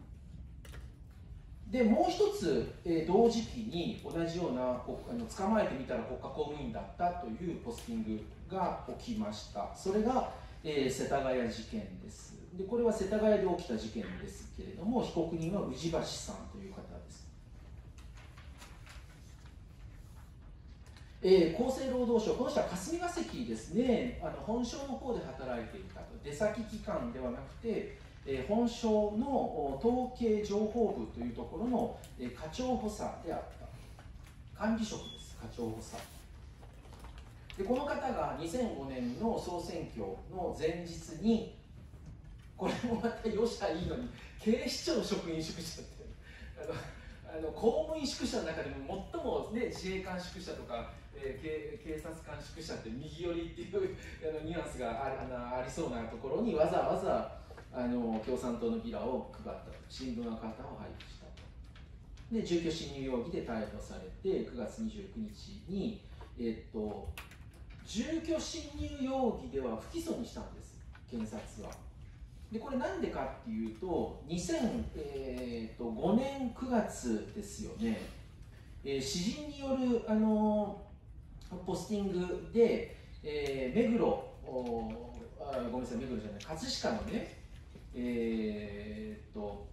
でもう一つ、えー、同時期に同じようなあの捕まえてみたら国家公務員だったというポスティングが起きました。それが、えー、世田谷事件です。でこれは世田谷で起きた事件ですけれども、被告人は宇治橋さんという方です。えー、厚生労働省、この人は霞が関ですね、あの本省の方で働いていたと、出先機関ではなくて、えー、本省の統計情報部というところの、えー、課長補佐であった、管理職です、課長補佐。でこの方がにせんごねんの総選挙の前日に、これもまた容赦いいのに、警視庁職員宿舎ってあのあの公務員宿舎の中でも最も、ね、自衛官宿舎とか、えー、警察官宿舎って右寄りっていうあのニュアンスが あ, あ, のありそうなところにわざわざあの共産党のビラを配ったと、新聞赤旗を配布したと。で住居侵入容疑で逮捕されてくがつにじゅうくにちに、えっと、住居侵入容疑では不起訴にしたんです、検察は。でこれなんでかっていうと、にせんごねんくがつですよね、えー、詩人による、あのー、ポスティングで、えー、目黒あ、ごめんなさい、目黒じゃない、葛飾のね、えー、っと、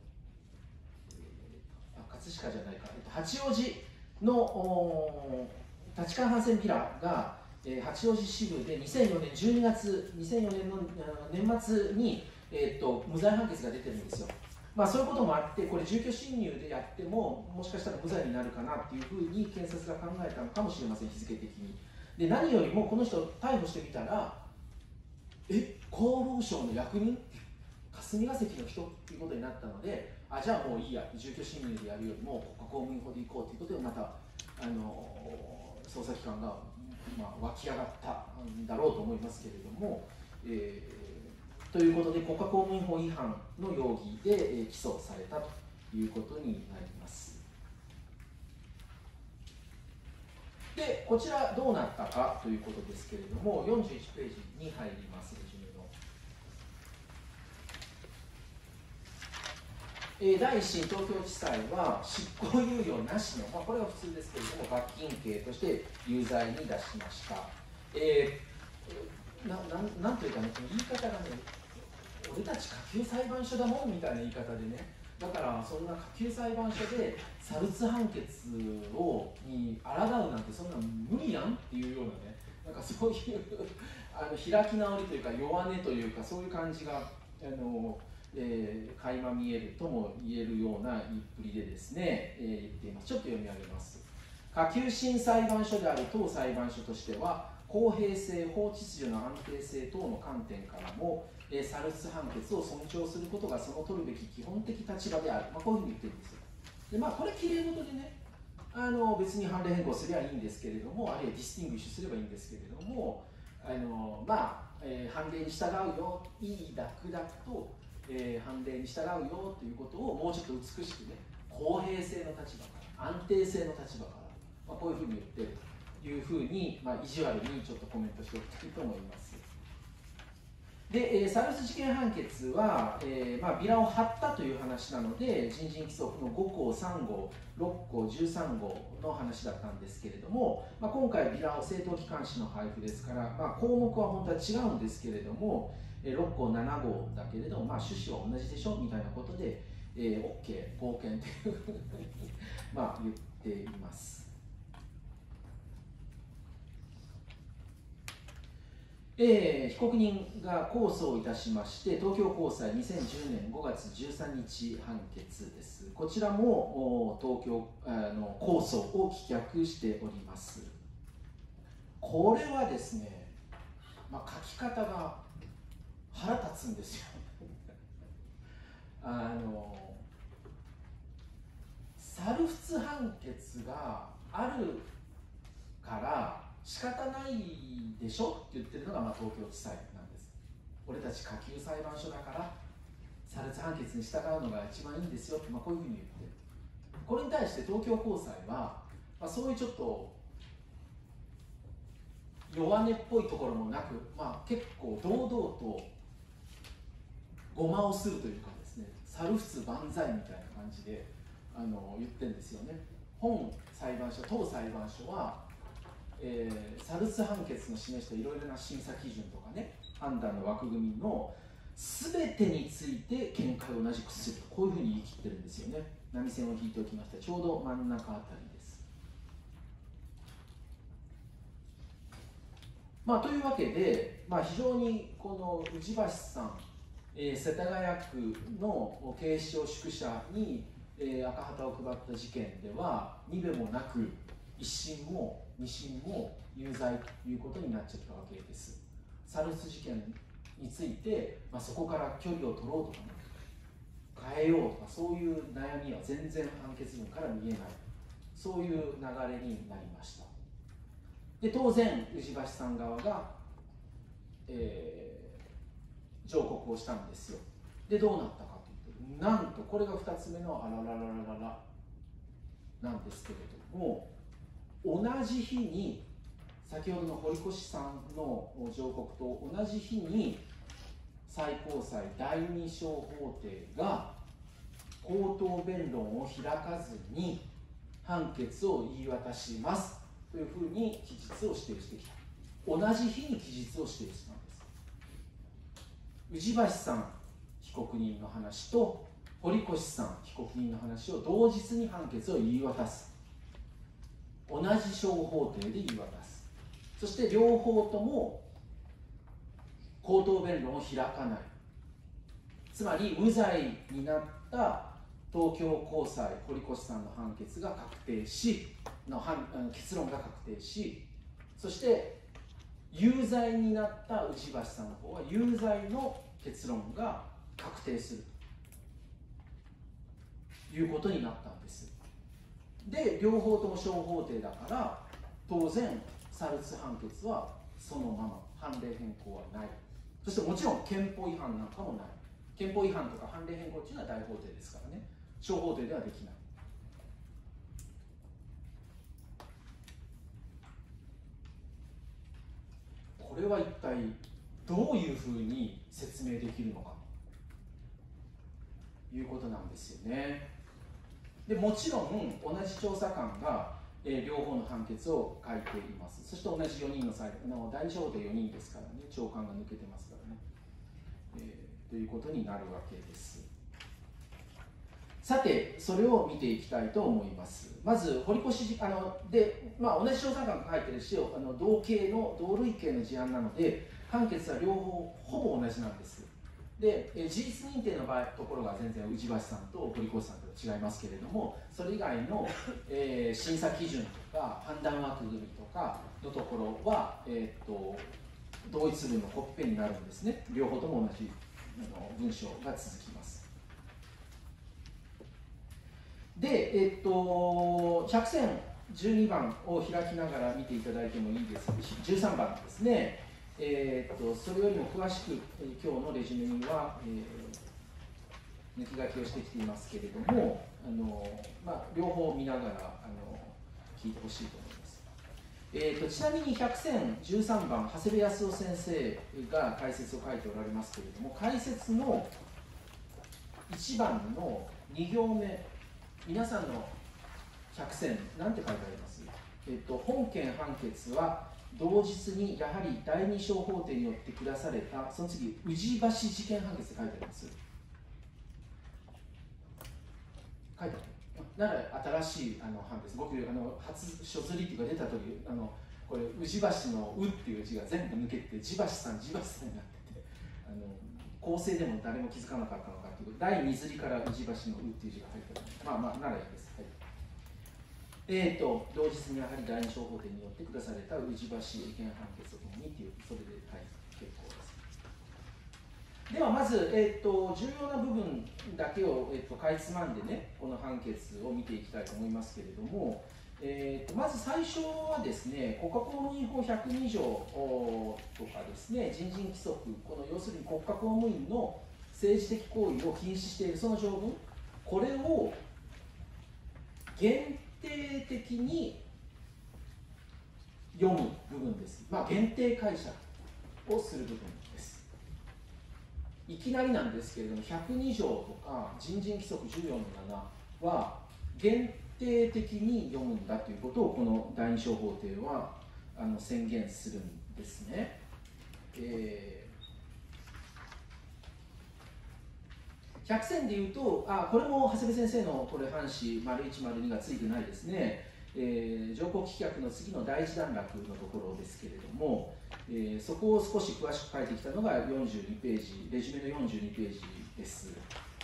あ、葛飾じゃないか、えっと、八王子の立川帆船ビラが、えー、八王子支部でにせんよねんじゅうにがつ、にせんよねんの年末に、えー、っと無罪判決が出てるんですよ。まあ、そういうこともあって、これ住居侵入でやってももしかしたら無罪になるかなっていうふうに検察が考えたのかもしれません、日付的に。で何よりもこの人逮捕してみたら、え厚労省の役人、霞が関の人っていうことになったので、あじゃあもういいや、住居侵入でやるよりも国家公務員法で行こうということで、またあの捜査機関が、まあ、湧き上がったんだろうと思いますけれども、えー、ということで国家公務員法違反の容疑で、えー、起訴されたということになります。でこちらどうなったかということですけれども、よんじゅういちページに入ります、レジュメの。えー、第一審東京地裁は執行猶予なしの、まあ、これは普通ですけれども罰金刑として有罪に出しました。えー、なななんというかね、言い方がね、俺たち下級裁判所だもんみたいな言い方でね、だからそんな下級裁判所でサルツ判決をに抗うなんてそんな無理やんっていうようなね、なんかそういうあの開き直りというか弱音というか、そういう感じがあの、えー、垣間見えるとも言えるような言いっぷりでですね、えー、言っています。ちょっと読み上げます。下級審裁判所である当裁判所としては、公平性、法秩序の安定性等の観点からも、えー、サルツ判決を尊重することがその取るべき基本的立場である、まあ、こういうふうに言ってるんですよ。で、まあ、これ、きれい事でね、あの別に判例変更すればいいんですけれども、あるいはディスティングイッシュすればいいんですけれども、あのまあえー、判例に従うよ、いいだくだくと、えー、判例に従うよということをもうちょっと美しくね、公平性の立場から、安定性の立場から、まあ、こういうふうに言ってるというふうに、まあ、意地悪にちょっとコメントしておきたいと思います。で、えー、サルツ事件判決は、えーまあ、ビラを貼ったという話なので、人事規則のごこう、さんごう、ろっこう、じゅうさんごうの話だったんですけれども、まあ、今回、ビラを政党機関紙の配布ですから、まあ、項目は本当は違うんですけれども、ろっこう、ななごうだけれども、まあ、趣旨は同じでしょみたいなことで、えー、OK、合憲というふうにまあ言っています。えー、被告人が控訴をいたしまして、東京高裁にせんじゅうねんごがつじゅうさんにち判決です。こちらも東京あの控訴を棄却しております。これはですね、まあ、書き方が腹立つんですよあのサルフツ判決があるから仕方ないでしょって言ってるのが、まあ、東京地裁なんです。俺たち下級裁判所だからサルツ判決に従うのが一番いいんですよって、まあ、こういうふうに言ってる。これに対して東京高裁は、まあ、そういうちょっと弱音っぽいところもなく、まあ、結構堂々とごまをするというかですね、サルフツ万歳みたいな感じであの言ってるんですよね。本裁判所、当裁判所はえー、サルツ判決の示したいろいろな審査基準とかね、判断の枠組みの全てについて見解を同じくすると、こういうふうに言い切ってるんですよね。波線を引いておきました。ちょうど真ん中あたりです。まあ、というわけで、まあ、非常にこの内橋さん、えー、世田谷区の警視庁宿舎に、えー、赤旗を配った事件では、にべもなく一審も二審も有罪ということになっちゃったわけです。サルツ事件について、まあ、そこから距離を取ろうとかね、 変えようとかそういう悩みは全然判決文から見えない、そういう流れになりました。で当然宇治橋さん側が、えー、上告をしたんですよ。でどうなったかというと、なんとこれがふたつめのあららららららなんですけれども、同じ日に先ほどの堀越さんの上告と同じ日に最高裁だいに小法廷が口頭弁論を開かずに判決を言い渡しますというふうに期日を指定してきた。同じ日に期日を指定したんです。宇治橋さん被告人の話と堀越さん被告人の話を同日に判決を言い渡す。同じ小法廷で言い渡す。そして両方とも口頭弁論を開かない。つまり無罪になった東京高裁堀越さんの判決が確定しの判結論が確定し、そして有罪になった宇治橋さんの方は有罪の結論が確定するということになったんです。で両方とも小法廷だから当然サルツ判決はそのまま、判例変更はない。そしてもちろん憲法違反なんかもない。憲法違反とか判例変更っていうのは大法廷ですからね、小法廷ではできない。これは一体どういうふうに説明できるのかということなんですよね。でもちろん同じ調査官が、えー、両方の判決を書いています。そして同じよにんの裁判の第二小法廷よにんですからね、長官が抜けてますからね、えー、ということになるわけです。さてそれを見ていきたいと思います。まず堀越あので、まあ、同じ調査官が書いてるし、あの同系の同類型の事案なので判決は両方ほぼ同じなんです。で事実認定の場合ところが全然宇治橋さんと堀越さんと違いますけれども、それ以外の、えー、審査基準とか判断枠組みとかのところは、えー、と同一文のコピペになるんですね。両方とも同じあの文章が続きます。で、えっと、百選じゅうにばんを開きながら見ていただいてもいいですし、じゅうさんばんですね、えー、っとそれよりも詳しく、えー、今日のレジュメには、えー、抜き書きをしてきていますけれども、あのまあ、両方見ながらあの聞いてほしいと思います。えー、っとちなみに百選じゅうさんばん、長谷部康夫先生が解説を書いておられますけれども、解説のいちばんのに行目、皆さんの百選、なんて書いてあります？えっと、本件判決は同日にやはりだいに小法廷によって下された、その次、宇治橋事件判決って書いてあります。書いてある。なら新しいあの判決、僕あの初書釣りっていうか出た時あのこれ宇治橋の「う」っていう字が全部抜けて地橋さん地橋さんになってて、あの構成でも誰も気づかなかったのかということで、第二釣りから宇治橋の「う」っていう字が入ってる。まあまあならいいです。はい、えーと同日にやはりだいに小法廷によって下された宇治橋事件判決とともにという、それで、はい、結構です。ではまず、えー、と重要な部分だけを、えー、とかいつまんでね、この判決を見ていきたいと思いますけれども、えー、とまず最初はですね、国家公務員法ひゃくに条とかですね、人事規則、この要するに国家公務員の政治的行為を禁止しているその条文、これを限定的に読む部分です。まあ、限定解釈をする部分です。いきなりなんですけれども、ひゃくに条とか人事規則じゅうよんのななは限定的に読むんだということをこのだいに小法廷はあの宣言するんですね。えー百選でいうと、あこれも長谷部先生のこれ判詞丸いち丸にがついてないですね、えー、上告棄却の次の第一段落のところですけれども、えー、そこを少し詳しく書いてきたのがよんじゅうにページ、レジュメのよんじゅうにページです。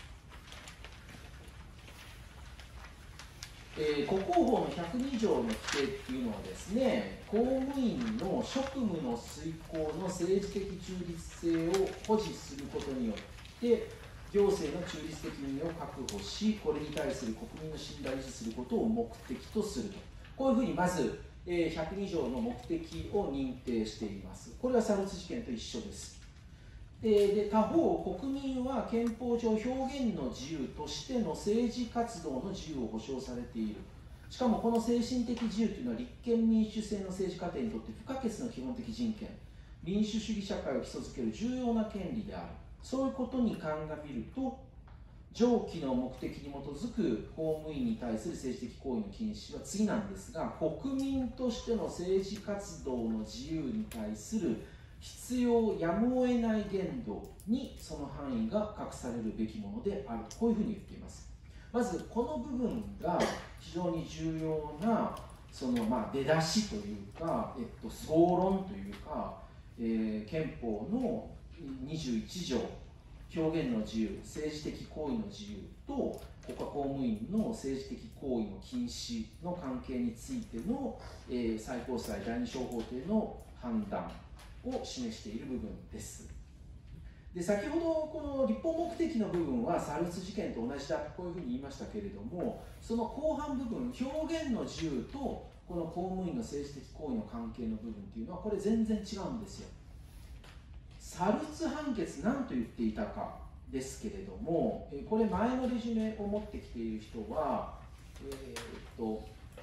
えー、国交法のひゃくに条の規定っていうのはですね、公務員の職務の遂行の政治的中立性を保持することによって行政の中立的運営を確保し、これに対する国民の信頼を維持することを目的とすると、こういうふうにまず、えー、ひゃくに条の目的を認定しています。これはサルツ事件と一緒です。えー、で他方、国民は憲法上、表現の自由としての政治活動の自由を保障されている。しかもこの精神的自由というのは立憲民主制の政治過程にとって不可欠の基本的人権、民主主義社会を基礎づける重要な権利である。そういうことに鑑みると、上記の目的に基づく公務員に対する政治的行為の禁止は次なんですが、国民としての政治活動の自由に対する必要やむを得ない限度にその範囲が隠されるべきものである、こういうふうに言っています。まずこの部分が非常に重要なそのまあ出だしというか、えっと、総論というか、えー、憲法のにじゅういち条、表現の自由、政治的行為の自由と国家公務員の政治的行為の禁止の関係についての、えー、最高裁第二小法廷の判断を示している部分です。で先ほどこの立法目的の部分はサルツ事件と同じだとこういうふうに言いましたけれども、その後半部分、表現の自由とこの公務員の政治的行為の関係の部分っていうのはこれ全然違うんですよ。サルツ判決何と言っていたかですけれども、これ前のレジュメを持ってきている人は、えー、っと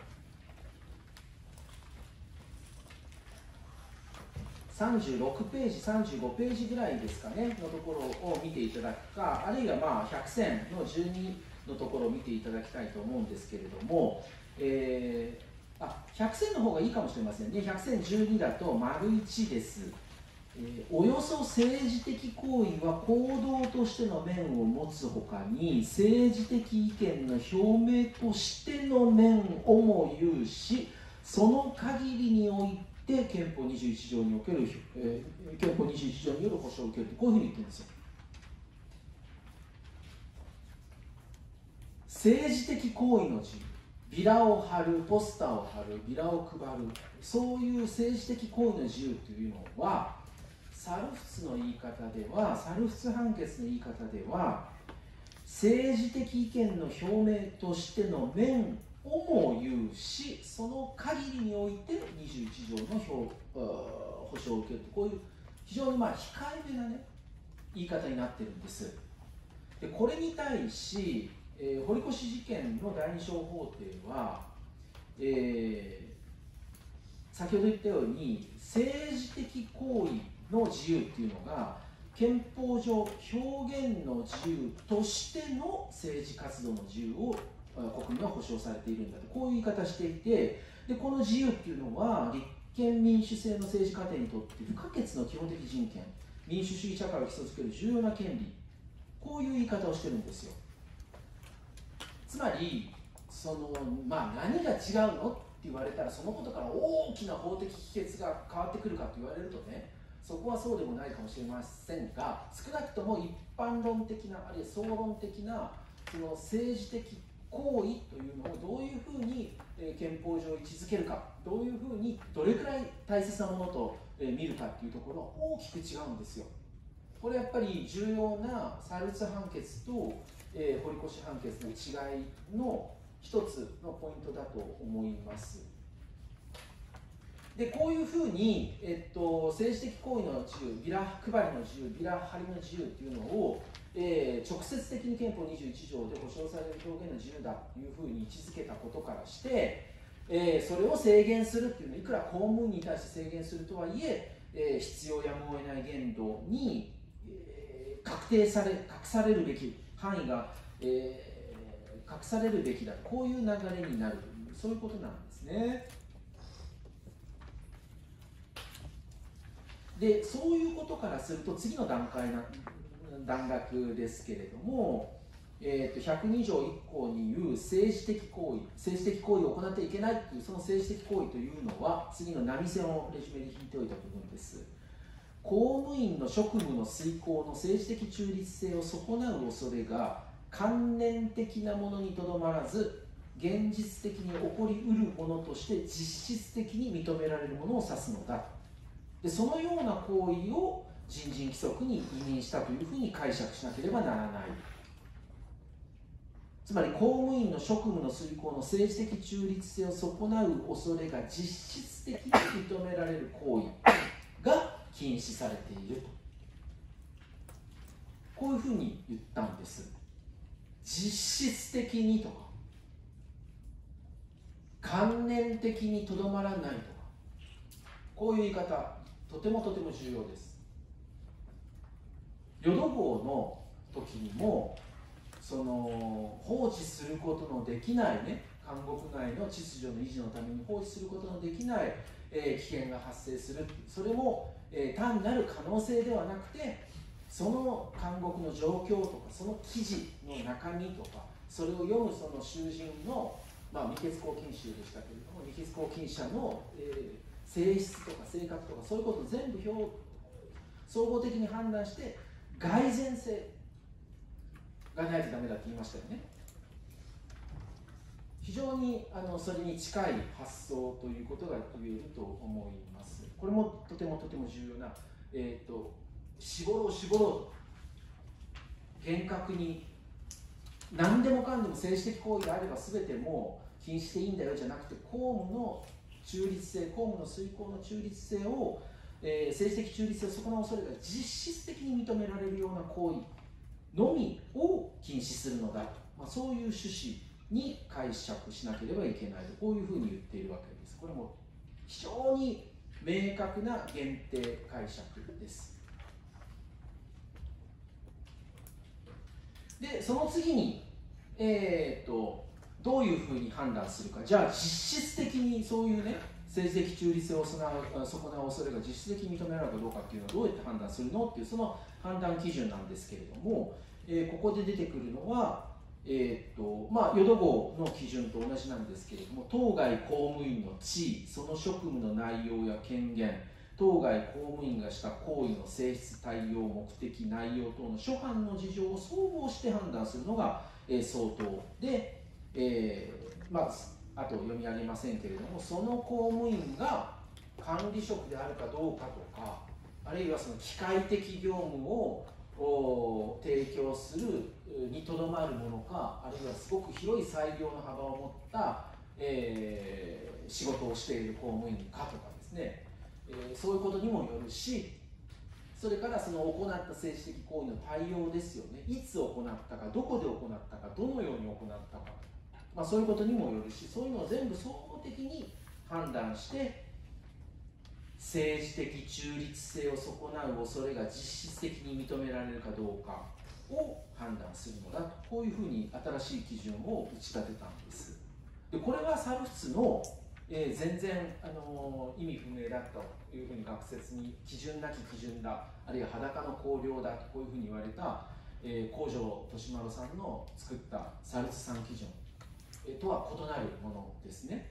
さんじゅうろくページ、さんじゅうごページぐらいですかねのところを見ていただくか、あるいはまあひゃく選のじゅうにのところを見ていただきたいと思うんですけれども、えー、あひゃく選の方がいいかもしれませんね。ひゃく選じゅうにだと丸いちです。えー、およそ政治的行為は行動としての面を持つほかに政治的意見の表明としての面をも有し、その限りにおいて憲法にじゅういち条における、えー、憲法にじゅういち条による保障を受けると、こういうふうに言ってるんですよ。政治的行為の自由、ビラを貼る、ポスターを貼る、ビラを配る、そういう政治的行為の自由というのは、サルフツの言い方では、サルフツ判決の言い方では、政治的意見の表明としての面をも有し、その限りにおいてにじゅういち条の表保障を受けると、こういう非常にまあ控えめな、ね、言い方になっているんです。でこれに対し、えー、堀越事件の第二小法廷は、えー、先ほど言ったように政治的行為の自由っていうのが憲法上表現の自由としての政治活動の自由を国民は保障されているんだと、こういう言い方をしていて、でこの自由っていうのは立憲民主制の政治過程にとって不可欠の基本的人権、民主主義社会を基礎づける重要な権利、こういう言い方をしてるんですよ。つまりその、まあ、何が違うのって言われたら、そのことから大きな法的帰結が変わってくるかと言われるとね、そこはそうでもないかもしれませんが、少なくとも一般論的な、あるいは総論的なその政治的行為というのをどういうふうに憲法上位置づけるか、どういうふうにどれくらい大切なものと見るかというところは大きく違うんですよ。これやっぱり重要なサルツ判決と、えー、堀越判決の違いの一つのポイントだと思います。でこういうふうに、えっと、政治的行為の自由、ビラ配りの自由、ビラ貼りの自由っていうのを、えー、直接的に憲法にじゅういち条で保障される表現の自由だというふうに位置づけたことからして、えー、それを制限するっていうのは、いくら公務員に対して制限するとはいえ、えー、必要やむを得ない限度に、えー、確定され、隠されるべき範囲が、えー、隠されるべきだ、こういう流れになるという、そういうことなんですね。でそういうことからすると、次の段階な段落ですけれども、えー、とひゃくに条いっ項に言う政治的行為、政治的行為を行ってはいけないという、その政治的行為というのは、次の波線をレジュメに引いておいた部分です。公務員の職務の遂行の政治的中立性を損なう恐れが関連的なものにとどまらず、現実的に起こりうるものとして実質的に認められるものを指すのだ。でそのような行為を人事規則に委任したというふうに解釈しなければならない。つまり公務員の職務の遂行の政治的中立性を損なう恐れが実質的に認められる行為が禁止されていると、こういうふうに言ったんです。実質的にとか観念的にとどまらないとか、こういう言い方とてもとても重要です。淀号の時にもその放置することのできないね、監獄内の秩序の維持のために放置することのできない、えー、危険が発生する。それも、えー、単なる可能性ではなくて、その監獄の状況とかその記事の中身とかそれを読むその囚人の、まあ、未決拘禁囚でしたけれども、未決拘禁者の、えー、性質とか性格とかそういうことを全部表総合的に判断して蓋然性がないとダメだって言いましたよね。非常にあのそれに近い発想ということが言えると思います。これもとてもとても重要な、えーと、絞ろう絞ろうと厳格に何でもかんでも政治的行為であれば全てもう禁止していいんだよじゃなくて、公務の中立性、公務の遂行の中立性を、えー、政治的中立性を損なう恐れが実質的に認められるような行為のみを禁止するのだと、まあ、そういう趣旨に解釈しなければいけないと、こういうふうに言っているわけです。これも非常に明確な限定解釈です。で、その次に、えー、とどういうふうに判断するか。じゃあ実質的にそういうね、政治的中立性を損なう損なう恐れが実質的に認められるかどうかっていうのはどうやって判断するのっていう、その判断基準なんですけれども、えー、ここで出てくるのは、えーとまあ、淀号の基準と同じなんですけれども、当該公務員の地位、その職務の内容や権限、当該公務員がした行為の性質、対応、目的、内容等の諸般の事情を総合して判断するのが、えー、相当で、えーまあ、あと読み上げませんけれども、その公務員が管理職であるかどうかとか、あるいはその機械的業務を提供するにとどまるものか、あるいはすごく広い裁量の幅を持った、えー、仕事をしている公務員かとかですね、えー、そういうことにもよるし、それからその行った政治的行為の対応ですよね。いつ行ったか、どこで行ったか、どのように行ったか、まあ、そういうことにもよるし、そういうのを全部総合的に判断して政治的中立性を損なう恐れが実質的に認められるかどうかを判断するのだと、こういうふうに新しい基準を打ち立てたんです。でこれはサルフツの、えー、全然、あのー、意味不明だというふうに学説に基準なき基準だ、あるいは裸の綱領だとこういうふうに言われた、えー、工場利丸さんの作ったサルツさん基準、えー、とは異なるものですね。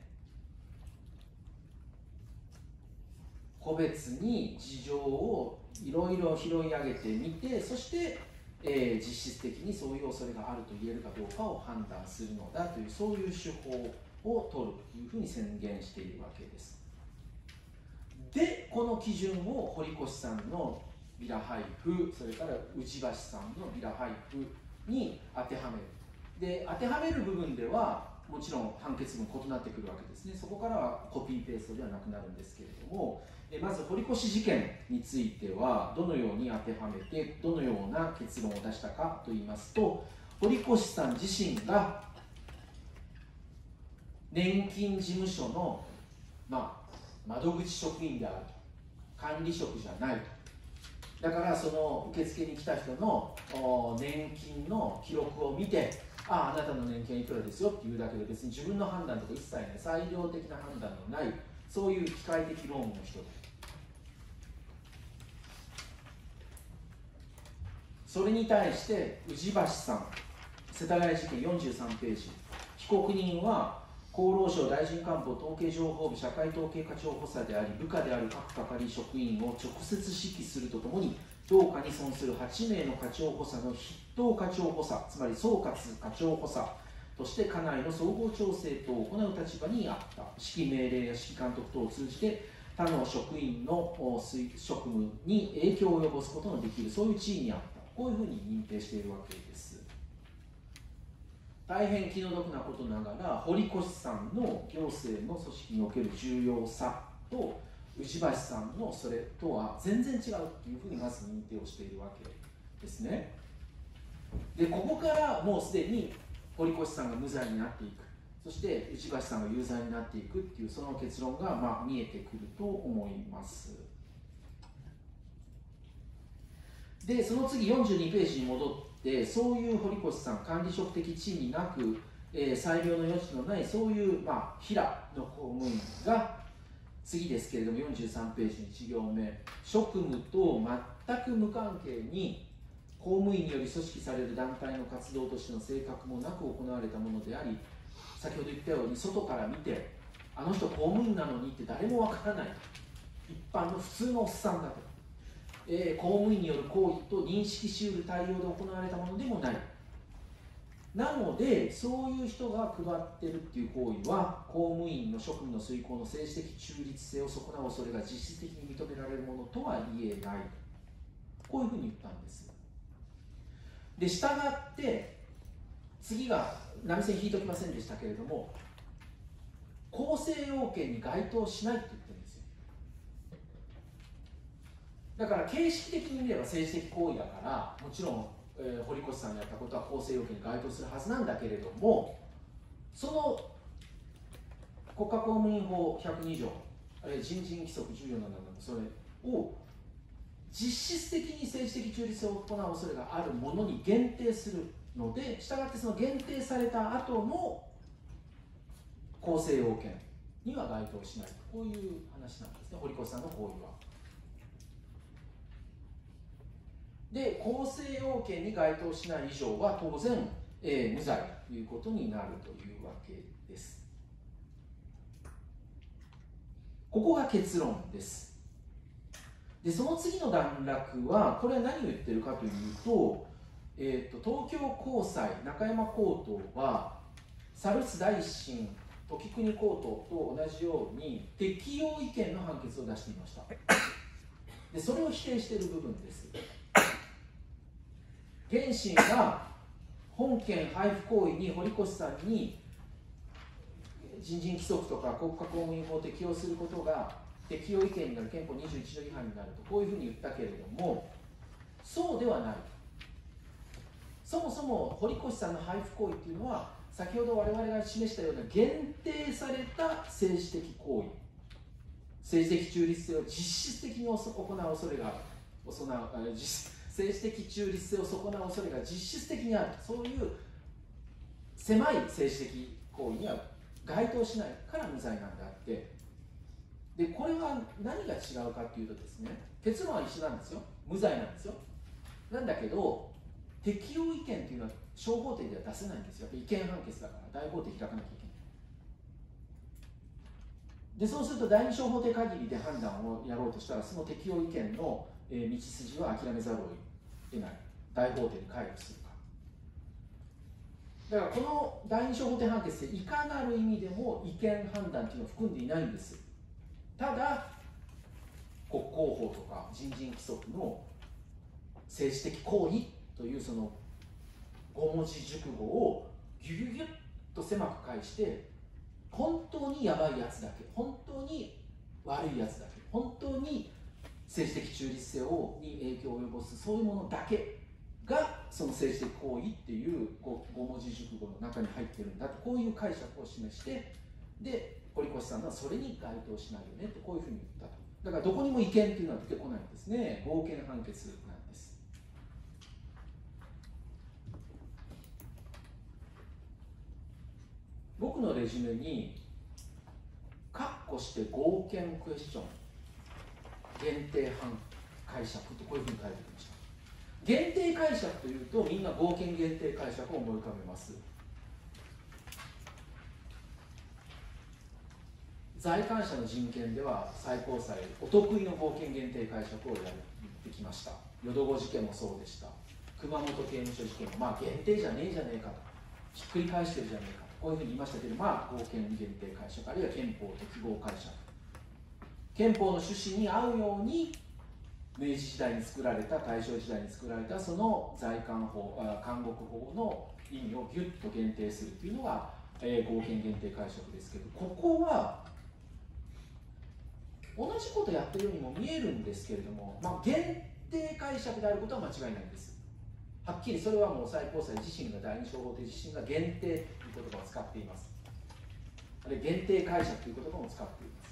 個別に事情をいろいろ拾い上げてみて、そして、えー、実質的にそういう恐れがあると言えるかどうかを判断するのだという、そういう手法を取るというふうに宣言しているわけです。で、この基準を堀越さんのビラ配布、それから内橋さんのビラ配布に当てはめる。で、当てはめる部分ではもちろん判決文異なってくるわけですね。そこからはコピーペーストではなくなるんですけれども、まず堀越事件についてはどのように当てはめてどのような結論を出したかといいますと、堀越さん自身が年金事務所の、まあ、窓口職員であると、管理職じゃないと。だからその受付に来た人の年金の記録を見て、ああ、あなたの年金いくらですよっていうだけで、別に自分の判断とか一切ない、裁量的な判断のない、そういう機械的労務の人で、それに対して宇治橋さん、世田谷事件よんじゅうさんページ、被告人は厚労省大臣官房統計情報部社会統計課長補佐であり、部下である各係職員を直接指揮するとともに、同課に存するはちめいの課長補佐の筆頭課長補佐、つまり総括課長補佐として課内の総合調整等を行う立場にあった。指揮命令や指揮監督等を通じて他の職員の職務に影響を及ぼすことのできる、そういう地位にあった、こういうふうに認定しているわけです。大変気の毒なことながら、堀越さんの行政の組織における重要さと宇治橋さんのそれとは全然違うというふうにまず認定をしているわけですね。でここからもうすでに堀越さんが無罪になっていく、そして内橋さんが有罪になっていくっていうその結論がまあ見えてくると思います。でその次よんじゅうにページに戻って、そういう堀越さん、管理職的地位になく、えー、裁量の余地のないそういう、まあ、平の公務員が次ですけれどもよんじゅうさんページいち行目、職務と全く無関係に公務員により組織される団体の活動としての性格もなく行われたものであり、先ほど言ったように外から見てあの人公務員なのにって誰もわからない、一般の普通のおっさんだと、えー、公務員による行為と認識しうる対応で行われたものでもない。なのでそういう人が配ってるっていう行為は公務員の職務の遂行の政治的中立性を損なう恐れが実質的に認められるものとは言えない、こういうふうに言ったんです。で従って次が波線引いておきませんでしたけれども、構成要件に該当しないって言ってるんですよ。だから形式的に見れば政治的行為だから、もちろんえー、堀越さんのやったことは構成要件に該当するはずなんだけれども、その国家公務員法ひゃくに条、あるいは人事規則じゅうよんななのそれを実質的に政治的中立性を行う恐れがあるものに限定するので、したがってその限定された後の構成要件には該当しない、こういう話なんですね、堀越さんの行為は。で構成要件に該当しない以上は当然、えー、無罪ということになるというわけです。ここが結論です。でその次の段落はこれは何を言ってるかというと、えー、と東京高裁中山高等はサルス大審時国高等と同じように適用意見の判決を出していました。でそれを否定している部分です。原審は本件配布行為に堀越さんに人事規則とか国家公務員法を適用することが適用違憲になる、憲法にじゅういち条違反になるとこういうふうに言ったけれども、そうではない。そもそも堀越さんの配布行為っていうのは先ほど我々が示したような限定された政治的行為、政治的中立性を実質的に行う恐れがある、行う実政治的中立性を損なう恐れが実質的にある、そういう狭い政治的行為には該当しないから無罪なんであって、でこれは何が違うかというとですね、結論は一緒なんですよ、無罪なんですよ。なんだけど適用意見というのは小法廷では出せないんですよ。違憲判決だから大法廷開かなきゃいけない。でそうすると第二小法廷限りで判断をやろうとしたら、その適用意見の道筋は諦めざるを得ない、大法廷に回帰するか。だからこの第二小法廷判決でいかなる意味でも違憲判断というのを含んでいないんです。ただ国交法とか人事規則の政治的行為というそのご文字熟語をギュギュギュッと狭く返して、本当にやばいやつだけ、本当に悪いやつだけ、本当に政治的中立性をに影響を及ぼすそういうものだけがその政治的行為っていうご文字熟語の中に入ってるんだと、こういう解釈を示して、で堀越さんはそれに該当しないよねとこういうふうに言ったと。だからどこにも違憲っていうのは出てこないんですね。合憲判決なんです。僕のレジュメに括弧して合憲クエスチョン限定判解釈とこういうふうに書いてきました。限定解釈というとみんな合憲限定解釈を思い浮かべます。在監者の人権では最高裁お得意の合憲限定解釈をやってきました。淀子事件もそうでした。熊本刑務所事件もまあ限定じゃねえじゃねえかと、ひっくり返してるじゃねえかとこういうふうに言いましたけど、まあ合憲限定解釈あるいは憲法適合解釈憲法の趣旨に合うように明治時代に作られた、大正時代に作られたその在韓法、監獄法の意味をギュッと限定するというのが、えー、合憲限定解釈ですけど、ここは同じことやってるようにも見えるんですけれども、まあ、限定解釈であることは間違いないんです。はっきりそれはもう最高裁自身が、第二小法廷自身が限定という言葉を使っています。あれ限定解釈という言葉も使っています。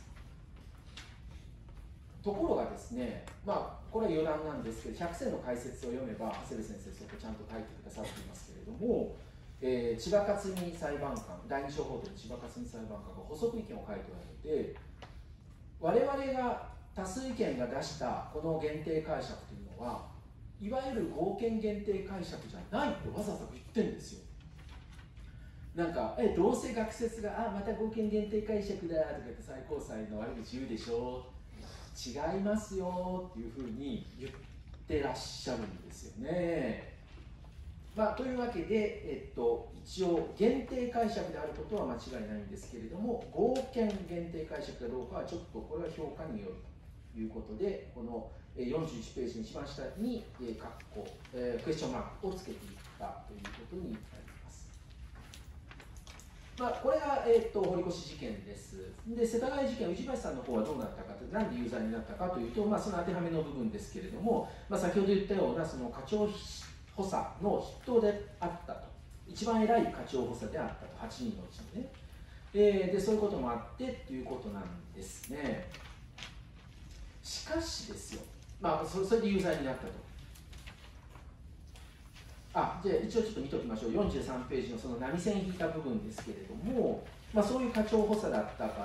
ところがですね、まあこれは余談なんですけど、百選の解説を読めば長谷部先生そこちゃんと書いてくださっていますけれども、えー、千葉克美裁判官、第二小法廷の千葉克美裁判官が補足意見を書いておられて、我々が多数意見が出したこの限定解釈というのはいわゆる合憲限定解釈じゃないってわざわざ言ってるんですよ。なんかえどうせ学説があまた合憲限定解釈だとか言って最高裁の悪口言うでしょ、違いますよっていうふうに言ってらっしゃるんですよね。まあ、というわけで、えっと、一応限定解釈であることは間違いないんですけれども、合憲限定解釈かどうかはちょっとこれは評価によるということで、このよんじゅういちページの一番下にカッコ、えー、クエスチョンマークをつけていったということになります。まあ、これが、えー、と堀越事件です。で、世田谷事件、宇治橋さんの方はどうなったかというと、なんで有罪になったかというと、まあ、その当てはめの部分ですけれども、まあ、先ほど言ったようなその課長補佐の筆頭であったと、一番偉い課長補佐であったと、はちにんのうちにね、えー、でそういうこともあってということなんですね。しかしですよ、まあ、それで有罪になったと。あ、じゃあ一応ちょっと見ておきましょう。よんじゅうさんページのその波線引いた部分ですけれども、まあ、そういう課長補佐だったから、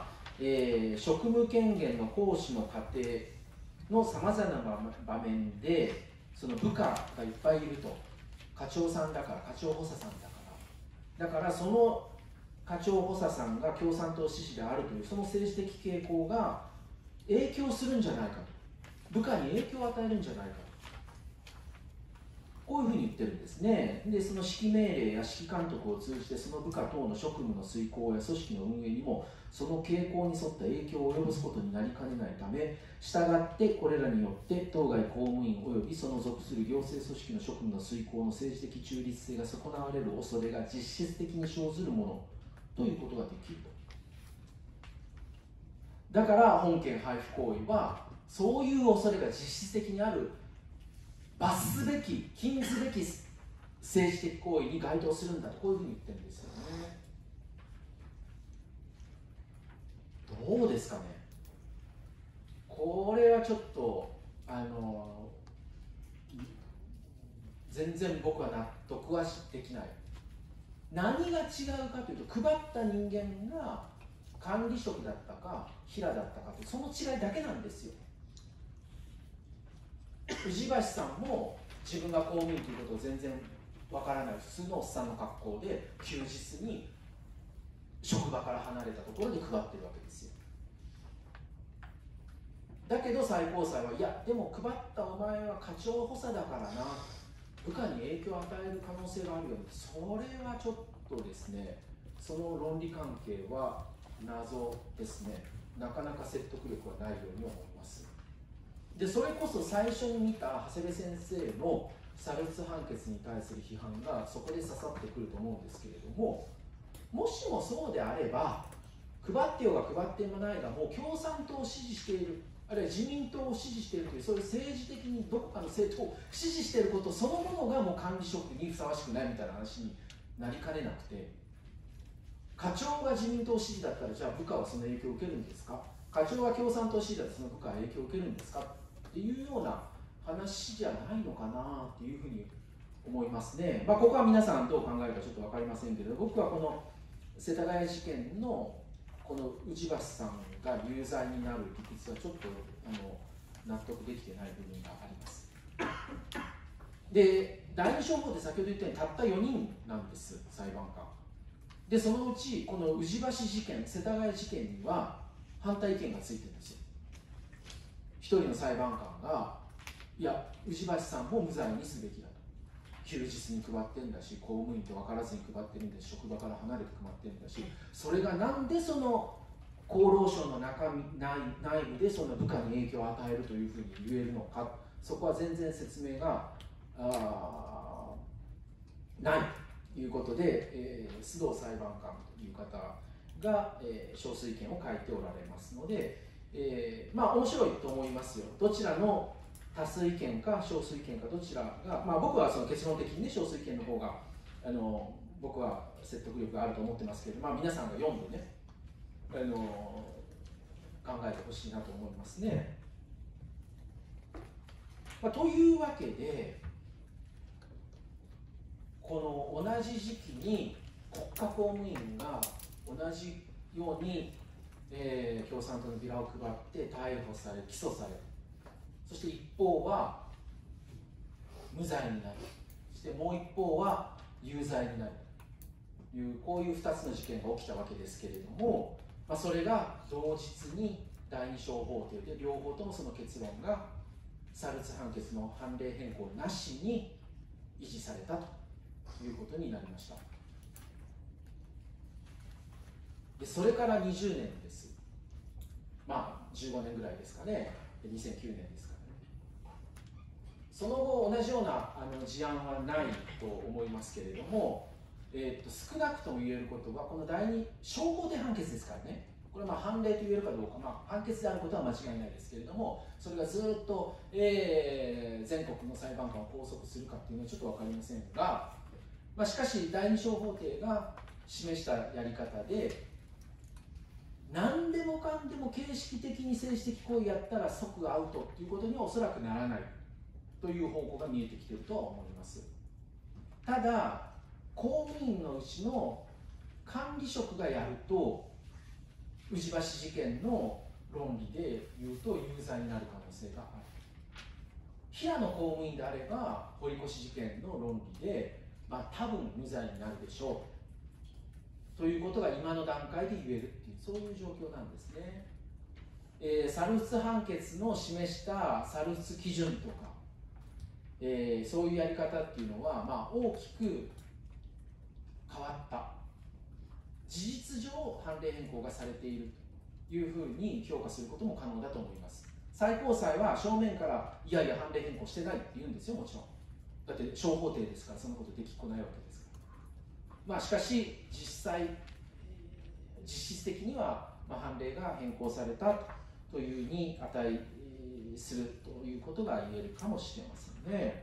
えー、職務権限の行使の過程のさまざまな場面でその部下がいっぱいいると、課長さんだから、課長補佐さんだからだからその課長補佐さんが共産党支持であるというその政治的傾向が影響するんじゃないかと、部下に影響を与えるんじゃないかと、こういうふうに言ってるんですね。で、その指揮命令や指揮監督を通じてその部下等の職務の遂行や組織の運営にもその傾向に沿った影響を及ぼすことになりかねないため、したがってこれらによって当該公務員及びその属する行政組織の職務の遂行の政治的中立性が損なわれる恐れが実質的に生ずるものということができると。だから本件配布行為はそういう恐れが実質的にある、罰すべき、禁ずべき政治的行為に該当するんだと、こういうふうに言ってるんですよね。どうですかね。これはちょっとあの全然僕は納得はできない。何が違うかというと、配った人間が管理職だったか平だったかというその違いだけなんですよ。宇治橋さんも自分が公務員ということを全然わからない普通のおっさんの格好で休日に職場から離れたところで配ってるわけですよ。だけど最高裁はいやでも配ったお前は課長補佐だからな、部下に影響を与える可能性があるよね、それはちょっとですね、その論理関係は謎ですね。なかなか説得力はないように思います。でそれこそ最初に見た長谷部先生の差別判決に対する批判がそこで刺さってくると思うんですけれども、もしもそうであれば配ってようが配ってもないがもう共産党を支持している、あるいは自民党を支持しているというそういう政治的にどこかの政党を支持していることそのものがもう管理職にふさわしくないみたいな話になりかねなくて、課長が自民党支持だったらじゃあ部下はその影響を受けるんですか、課長が共産党支持だったらその部下は影響を受けるんですかっていうような話じゃないのかなっていうふうに思いますね。まあ、ここは皆さんどう考えるかちょっと分かりませんけど、僕はこの世田谷事件のこの宇治橋さんが有罪になる理屈はちょっとあの納得できてない部分があります。で、第二小法で先ほど言ったようにたったよにんなんです、裁判官。で、そのうちこの宇治橋事件、世田谷事件には反対意見がついてるんですよ。一人の裁判官が、いや、宇治橋さんも無罪にすべきだと。休日に配ってるんだし、公務員と分からずに配ってるんだし、職場から離れて配ってるんだし、それがなんでその厚労省の中身内内部でその部下に影響を与えるというふうに言えるのか、そこは全然説明があないということで、えー、須藤裁判官という方が、えー、少数意見を書いておられますので、えー、まあ面白いと思いますよ。どちらの多数意見か少数意見かどちらが、まあ、僕はその結論的に、ね、少数意見の方があの僕は説得力があると思ってますけど、まあ、皆さんが読んでねあの考えてほしいなと思いますね。まあ、というわけでこの同じ時期に国家公務員が同じように、えー、共産党のビラを配って逮捕され起訴され、そして一方は無罪になる、そしてもう一方は有罪になるという、こういうふたつの事件が起きたわけですけれども、まあ、それが同日にだいに小法廷で両方ともその結論がサルツ判決の判例変更なしに維持されたということになりました。でそれからにじゅうねんです。まあじゅうごねんぐらいですかね。にせんきゅうねんですからね。その後同じようなあの事案はないと思いますけれども、えー、と少なくとも言えることはこのだいに小法廷判決ですからね、これはまあ判例と言えるかどうか、まあ、判決であることは間違いないですけれども、それがずっと、えー、全国の裁判官を拘束するかっていうのはちょっと分かりませんが、まあ、しかしだいに小法廷が示したやり方で、何でもかんでも形式的に政治的行為やったら即アウトということにはおそらくならないという方向が見えてきているとは思います。ただ公務員のうちの管理職がやると宇治橋事件の論理で言うと有罪になる可能性がある。平野公務員であれば堀越事件の論理で、まあ、多分無罪になるでしょうということが今の段階で言えるっていう、そういう状況なんですね。えー、サルツ判決の示したサルツ基準とか、えー、そういうやり方っていうのは、まあ、大きく変わった、事実上判例変更がされているというふうに評価することも可能だと思います。最高裁は正面からいやいや判例変更してないって言うんですよ。もちろんだって小法廷ですからそんなことできっこないわけですから。まあしかし実際実質的には、まあ、判例が変更されたというに値するということが言えるかもしれませんね。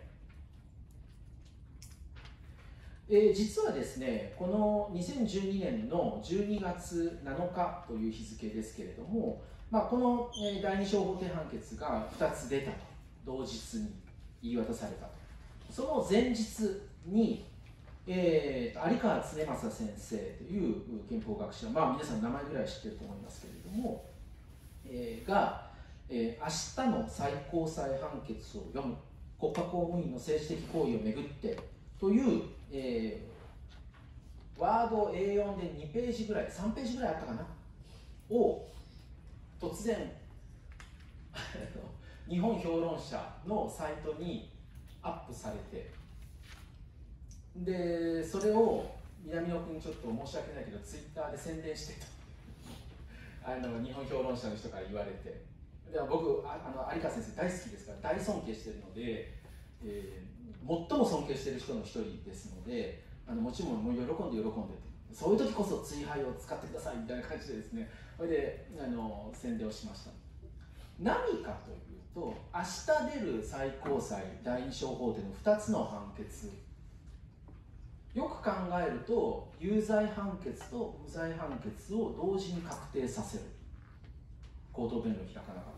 えー、実はですね、このにせんじゅうにねんのじゅうにがつなのかという日付ですけれども、まあ、このだいに小法廷判決がふたつ出たと、同日に言い渡されたと。その前日に、えー、有川常正先生という憲法学者、まあ、皆さん名前ぐらい知ってると思いますけれども、えー、が、えー、明日の最高裁判決を読む国家公務員の政治的行為をめぐってという、えー、ワード エーよん でにページぐらい、さんページぐらいあったかなを突然日本評論者のサイトにアップされて、でそれを南野君ちょっと申し訳ないけどツイッターで宣伝してとあの日本評論者の人から言われて、で僕ああの有川先生大好きですから大尊敬してるので、えー、最も尊敬してる人の一人ですので、あのもちろんもう喜んで喜んでそういう時こそ追廃を使ってくださいみたいな感じでですね、それであの宣伝をしました。何かというと、明日出る最高裁だいに小法廷のふたつの判決、よく考えると有罪判決と無罪判決を同時に確定させる。口頭弁論を開かなかったから。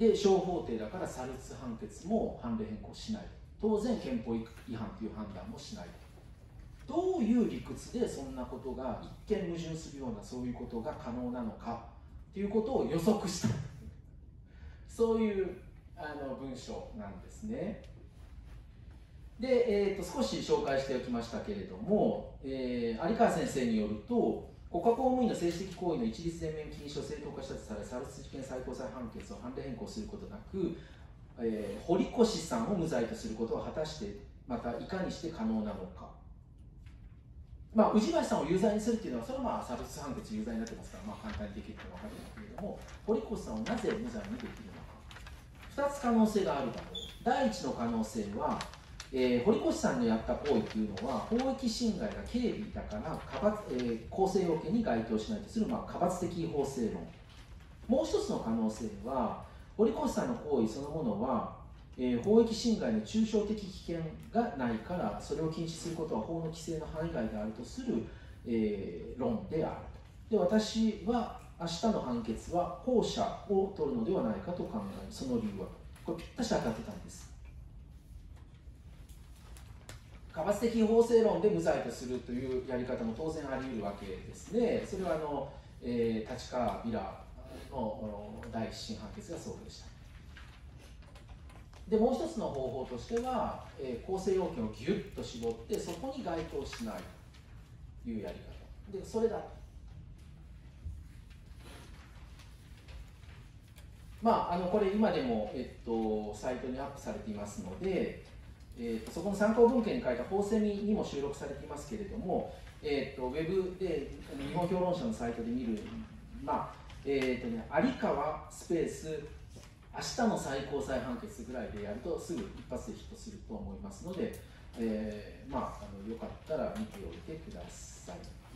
で小法廷だからサルツ判決も判例変更しない。当然憲法違反という判断もしない。どういう理屈でそんなことが一見矛盾するようなそういうことが可能なのかということを予測したそういうあの文章なんですね。で、えー、と少し紹介しておきましたけれども、えー、有川先生によると、国家公務員の政治的行為の一律全面禁止を正当化したとされ、サルツ事件最高裁判決を判例変更することなく、えー、堀越さんを無罪とすることは果たしてまたいかにして可能なのかまあ、宇治橋さんを有罪にするっていうのは、それはまあ差別判決有罪になってますから、まあ、簡単にできると分かるんだけれども、堀越さんをなぜ無罪にできるのか、ふたつ可能性があるだろう。第一の可能性は、えー、堀越さんのやった行為というのは、法益侵害が軽微だから、かばえー、公正要件に該当しないとする、まあ、過罰的法制論。もう一つの可能性は、堀越さんの行為そのものは、えー、法益侵害の抽象的危険がないから、それを禁止することは法の規制の範囲外であるとする、えー、論であると。で、私は明日の判決は後者を取るのではないかと考える。その理由はこれぴったし当たってたんです。過罰的法制論で無罪とするというやり方も当然あり得るわけですね。それはあの、えー、立川ビラの第一審判決がそうでした。でもう一つの方法としては、えー、公正要件をギュッと絞ってそこに該当しないというやり方で、それだと。まあ、あのこれ今でも、えっと、サイトにアップされていますので、えっと、そこの参考文献に書いた法セミにも収録されていますけれども、えっと、ウェブで日本評論者のサイトで見る、まあえっとね、有川スペース明日の最高裁判決ぐらいでやるとすぐ一発でヒットすると思いますので、えー、まあ、あのよかったら見ておいてください。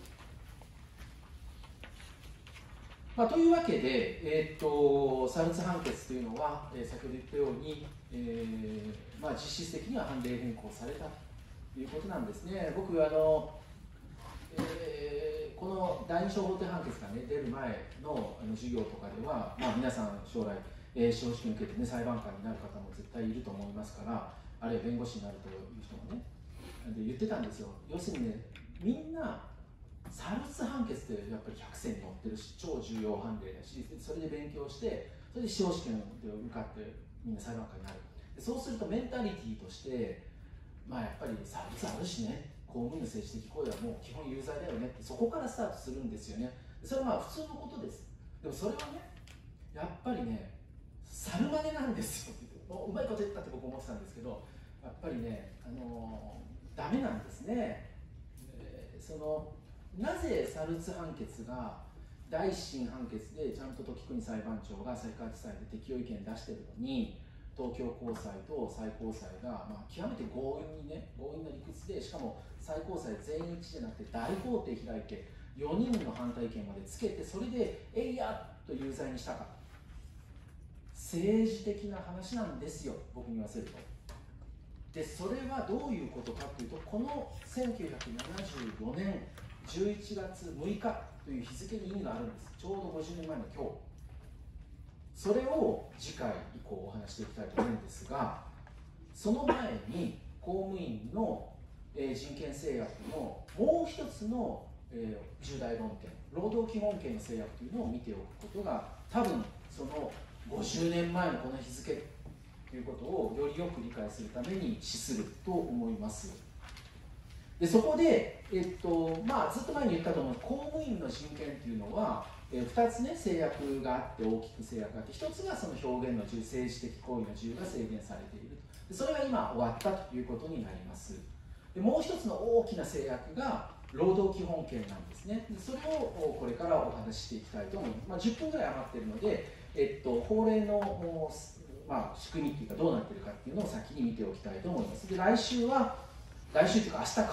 まあ、というわけで、えー、と差別判決というのは、えー、先ほど言ったように、えーまあ、実質的には判例変更されたということなんですね。僕あの、えー、この第二小法廷判決が、ね、出る前 の, あの授業とかでは、まあ、皆さん将来えー、司法試験受けて、ね、裁判官になる方も絶対いると思いますから、あるいは弁護士になるという人もね、で言ってたんですよ。要するにね、みんな、差別判決ってやっぱり百選に載ってるし、超重要判例だし、それで勉強して、それで司法試験で受かって、みんな裁判官になる。でそうすると、メンタリティーとして、まあ、やっぱり差別あるしね、公務員の政治的行為はもう基本有罪だよねって、そこからスタートするんですよね。それはまあ普通のことです。でもそれはね、やっぱりね、猿真似なんですよ。うまいこと言ったって僕思ってたんですけど、やっぱりね、あのー、ダメなんですね。えー、そのなぜ差別判決が第一審判決でちゃんと時国裁判長が最高地裁で適用意見出してるのに、東京高裁と最高裁が、まあ、極めて強引にね、強引な理屈で、しかも最高裁全員一致じゃなくて大法廷開いてよにんの反対意見までつけて、それでえいやっと有罪にしたか。政治的な話なんですよ、僕に言わせると。で、それはどういうことかというと、このせんきゅうひゃくななじゅうよねんじゅういちがつむいかという日付に意味があるんです。ちょうどごじゅうねんまえの今日。それを次回以降お話していきたいと思うんですが、その前に公務員の、えー、人権制約のもう一つの、えー、重大論点、労働基本権の制約というのを見ておくことが、多分そのごじゅうねんまえのこの日付ということをよりよく理解するために資すると思います。でそこで、えっとまあ、ずっと前に言ったと思う公務員の人権というのは、えー、ふたつね制約があって、大きく制約があって、ひとつがその表現の自由、政治的行為の自由が制限されている。でそれが今終わったということになります。でもう一つの大きな制約が労働基本権なんですね。でそれをこれからお話ししていきたいと思います。まあ、じゅっぷんぐらい余っているので、えっと、法令の、まあ、仕組みっていうかどうなっているかっていうのを先に見ておきたいと思います。で来週は来週というか明日か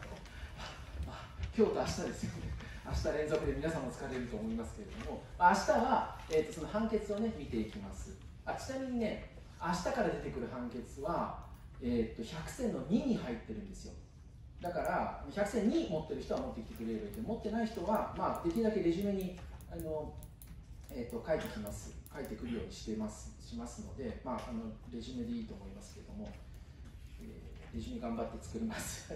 今日と明日ですよね。明日連続で皆さんも疲れると思いますけれども、明日は、えー、とその判決をね見ていきます。あちなみにね、明日から出てくる判決は、えー、と百選のにに入ってるんですよ。だから百選に持ってる人は持ってきてくれればいいけど、持ってない人は、まあ、できるだけレジュメにあの、えー、と書いてきます書いてくるようにしてますしますので、まあ、あのレジュメでいいと思いますけれども、えー、レジュメ頑張って作ります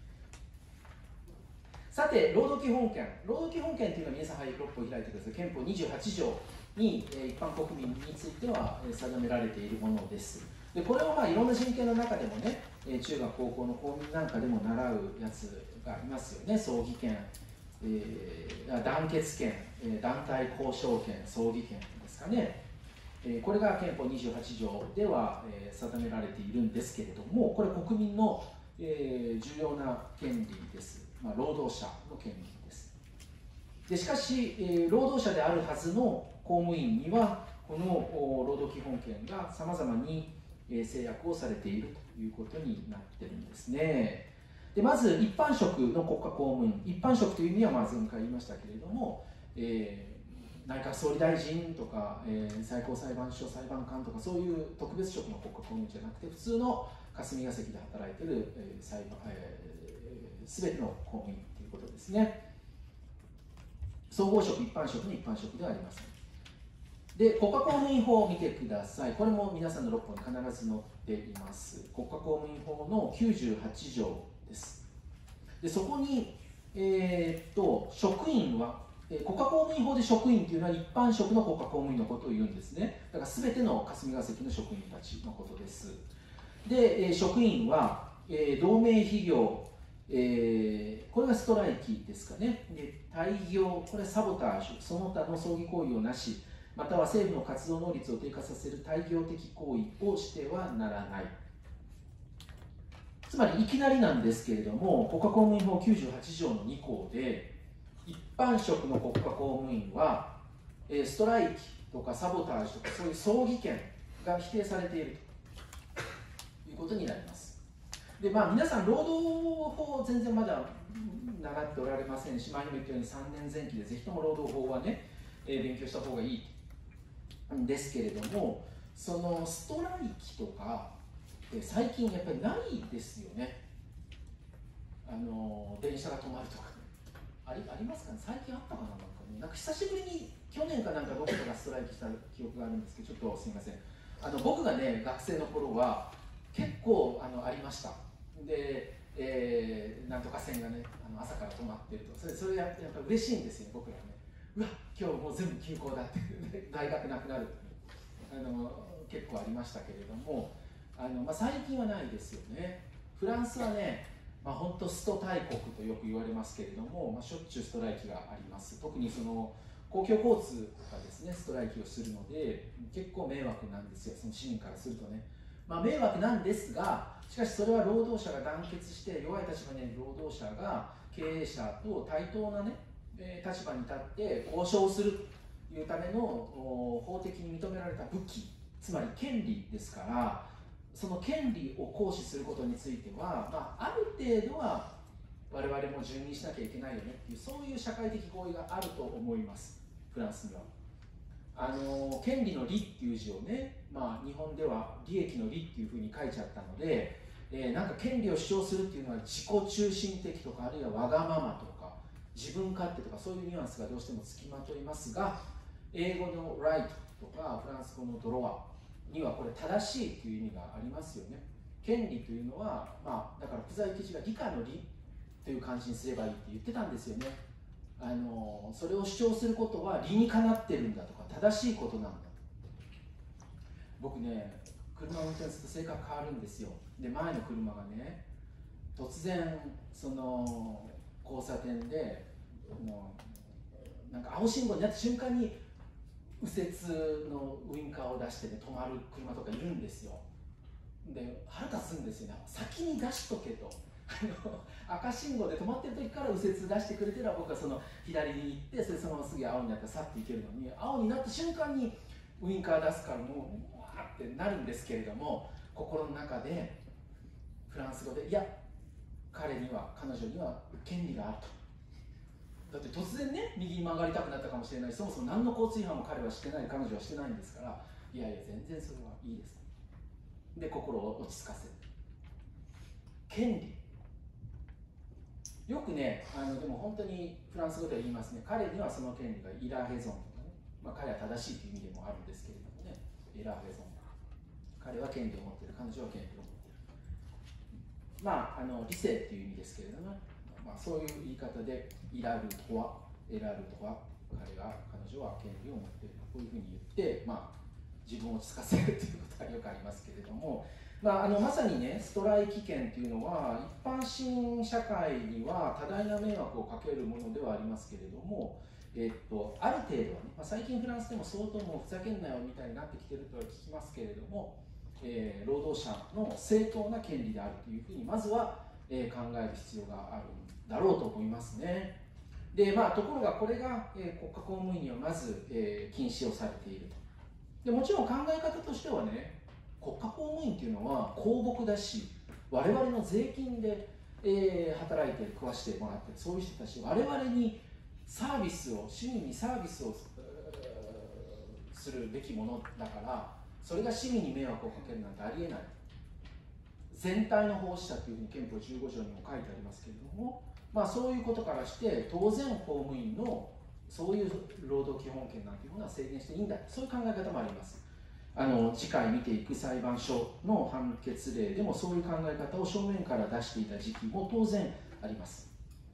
さて、労働基本権。労働基本権というのは皆さん、はい、ろっぽ開いてください。憲法にじゅうはち条に、えー、一般国民については、えー、定められているものです。でこれを、まあ、いろんな人権の中でもね、えー、中学、高校の公民なんかでも習うやつがいますよね。葬儀権、えー、団結権、えー、団体交渉権、葬儀権ですかね。えー、これが憲法にじゅうはち条では、えー、定められているんですけれども、これ国民の、えー、重要な権利です。 まあ、労働者の権利です。でしかし、えー、労働者であるはずの公務員にはこの労働基本権がさまざまに制約をされているということになっているんですね。でまず一般職の国家公務員、一般職という意味はまあ前回言いましたけれども、えー、内閣総理大臣とか、えー、最高裁判所裁判官とかそういう特別職の国家公務員じゃなくて、普通の霞が関で働いている、えー裁判えー、全ての公務員ということですね。総合職、一般職の一般職ではありません。で、国家公務員法を見てください。これも皆さんのろっぽんに必ず載っています。国家公務員法のきゅうじゅうはち条です。で、そこに、えー、っと職員は、えー、国家公務員法で職員というのは一般職の国家公務員のことを言うんですね。だから全ての霞が関の職員たちのことです。で、えー、職員は、えー、同盟非業、えー、これがストライキですかね。で、退業、これはサボタージュ、その他の葬儀行為をなし、または政府の活動能率を低下させる退業的行為をしてはならない。つまりいきなりなんですけれども、国家公務員法きゅうじゅうはち条のに項で、一般職の国家公務員はストライキとかサボタージュとかそういう葬儀権が否定されているということになります。で、まあ皆さん労働法全然まだ習っておられませんし、前にも言ったようにさんねんぜん期でぜひとも労働法はね、勉強した方がいいんですけれども、そのストライキとかって最近やっぱりないですよね。あの電車が止まるとか、ね、ありありますかね。最近あったかな。なんかね、なんか久しぶりに去年かなんかどこかがストライキした記憶があるんですけど、ちょっとすみません。あの僕がね学生の頃は結構あのありました。で、えー、なんとか線がねあの朝から止まってると、それそれやっぱ嬉しいんですよね、僕らはね。うわ、今日もう全部休校だって大学なくなるあの結構ありましたけれども、あの、まあ、最近はないですよね。フランスはね、まあ、本当スト大国とよく言われますけれども、まあ、しょっちゅうストライキがあります。特にその公共交通がですねストライキをするので結構迷惑なんですよ、その市民からするとね。まあ、迷惑なんですが、しかしそれは労働者が団結して弱い立場にある労働者が経営者と対等なね立場に立って交渉するというための法的に認められた武器、つまり権利ですから、その権利を行使することについては、まあ、ある程度は我々も順にしなきゃいけないよねっていう、そういう社会的合意があると思います、フランスには。あの権利の利っていう字をね、まあ、日本では利益の利っていうふうに書いちゃったので、えー、なんか権利を主張するっていうのは自己中心的とか、あるいはわがままとか自分勝手とか、そういうニュアンスがどうしてもつきまといますが、英語の right とかフランス語のドロワにはこれ正しいという意味がありますよね。権利というのは、まあ、だからプザイケチが理科の理という漢字にすればいいって言ってたんですよね。あのそれを主張することは理にかなってるんだとか正しいことなんだ。僕ね、車を運転すると性格変わるんですよ。で、前の車がね突然その交差点でもうなんか青信号になった瞬間に右折のウインカーを出してね止まる車とかいるんですよ。で、腹立つんですよね。先に出しとけと。赤信号で止まってる時から右折出してくれてれば僕はその左に行って、それそのまますぐ青になったら去っていけるのに、青になった瞬間にウインカー出すからもうわーってなるんですけれども、心の中でフランス語でいや彼には彼女には権利があると。だって突然ね右に曲がりたくなったかもしれないし、そもそも何の交通違反も彼はしてない、彼女はしてないんですから、いやいや全然それはいいですで心を落ち着かせる。権利よくね、あのでも本当にフランス語では言いますね。彼にはその権利がイラヘゾンとかね、まあ、彼は正しいという意味でもあるんですけれどもね、イラヘゾン、彼は権利を持っている、彼女は権利を持っている。まあ、あの理性っていう意味ですけれども、まあ、そういう言い方でイラルとは、エラルとは、彼が彼女は権利を持っている、こういうふうに言って、まあ、自分を落ち着かせるということはよくありますけれども、まあ、あのまさにねストライキ権というのは一般市民社会には多大な迷惑をかけるものではありますけれども、えっと、ある程度はね、まあ、最近フランスでも相当もうふざけんなよみたいになってきてるとは聞きますけれども、えー、労働者の正当な権利であるというふうにまずは、 えー、考える必要があるんだろうと思いますね。で、まあ、ところがこれが、えー、国家公務員にはまず、えー、禁止をされていると。でもちろん考え方としてはね、国家公務員っていうのは公僕だし、我々の税金で、えー、働いて食わしてもらってる、そういう人たち、我々にサービスを、市民にサービスをするべきものだから、それが市民に迷惑をかけるなんてありえない。全体の奉仕者というふうに憲法じゅうご条にも書いてありますけれども、まあ、そういうことからして当然公務員のそういう労働基本権なんていうものは制限していいんだ、そういう考え方もあります。あの次回見ていく裁判所の判決例でもそういう考え方を正面から出していた時期も当然あります。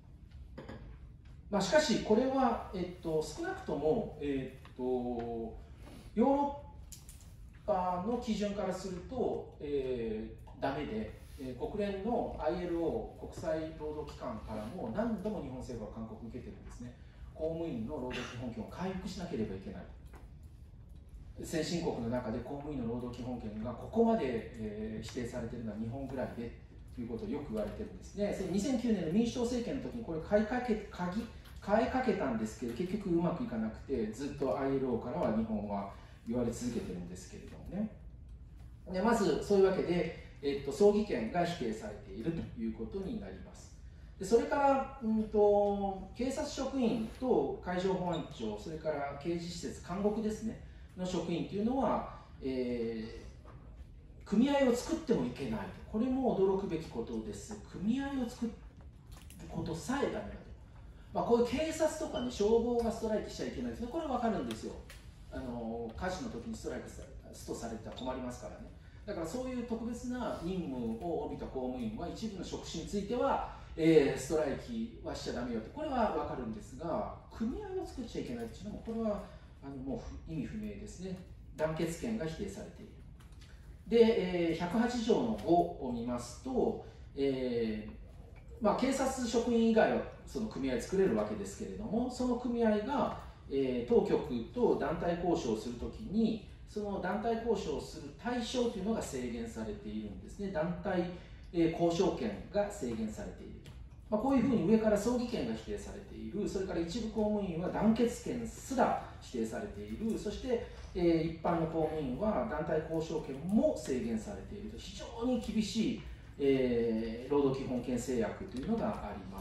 まあ、しかしこれは、えっと、少なくとも、えっと、ヨーロッパの基準からすると、えー、ダメで、えー、国連の アイエルオー 国際労働機関からも何度も日本政府は勧告を受けてるんですね。公務員の労働基本権を回復しなければいけない。先進国の中で公務員の労働基本権がここまで、えー、否定されているのは日本ぐらいでということをよく言われてるんですね。にせんきゅうねんの民主党政権の時にこれ買いかけ鍵変えかけたんですけど、結局うまくいかなくて、ずっと アイエルオー からは日本は言われ続けてるんですけれどもね。でまずそういうわけで、えっと、葬儀権が否定されているということになります。でそれから、うんと、警察職員と海上保安庁、それから刑事施設、監獄ですね、の職員というのは、えー、組合を作ってもいけないと、これも驚くべきことです。組合を作ることさえダメだと。まあ、こういう警察とか、ね、消防がストライキしちゃいけないですね、これは分かるんですよ。あの火事の時にストライキストされては困りますからね。だからそういう特別な任務を帯びた公務員は一部の職種については、えー、ストライキはしちゃダメよと、これは分かるんですが、組合を作っちゃいけないっていうのもこれはあのもう意味不明ですね。団結権が否定されている。で、えー、ひゃくはち条のごを見ますと、えーまあ、警察職員以外はその組合作れるわけですけれども、その組合が、えー、当局と団体交渉をするときに、その団体交渉をする対象というのが制限されているんですね。団体、えー、交渉権が制限されている。まあ、こういうふうに上から葬儀権が否定されている、それから一部公務員は団結権すら否定されている、そして、えー、一般の公務員は団体交渉権も制限されていると、非常に厳しい、えー、労働基本権制約というのがあります。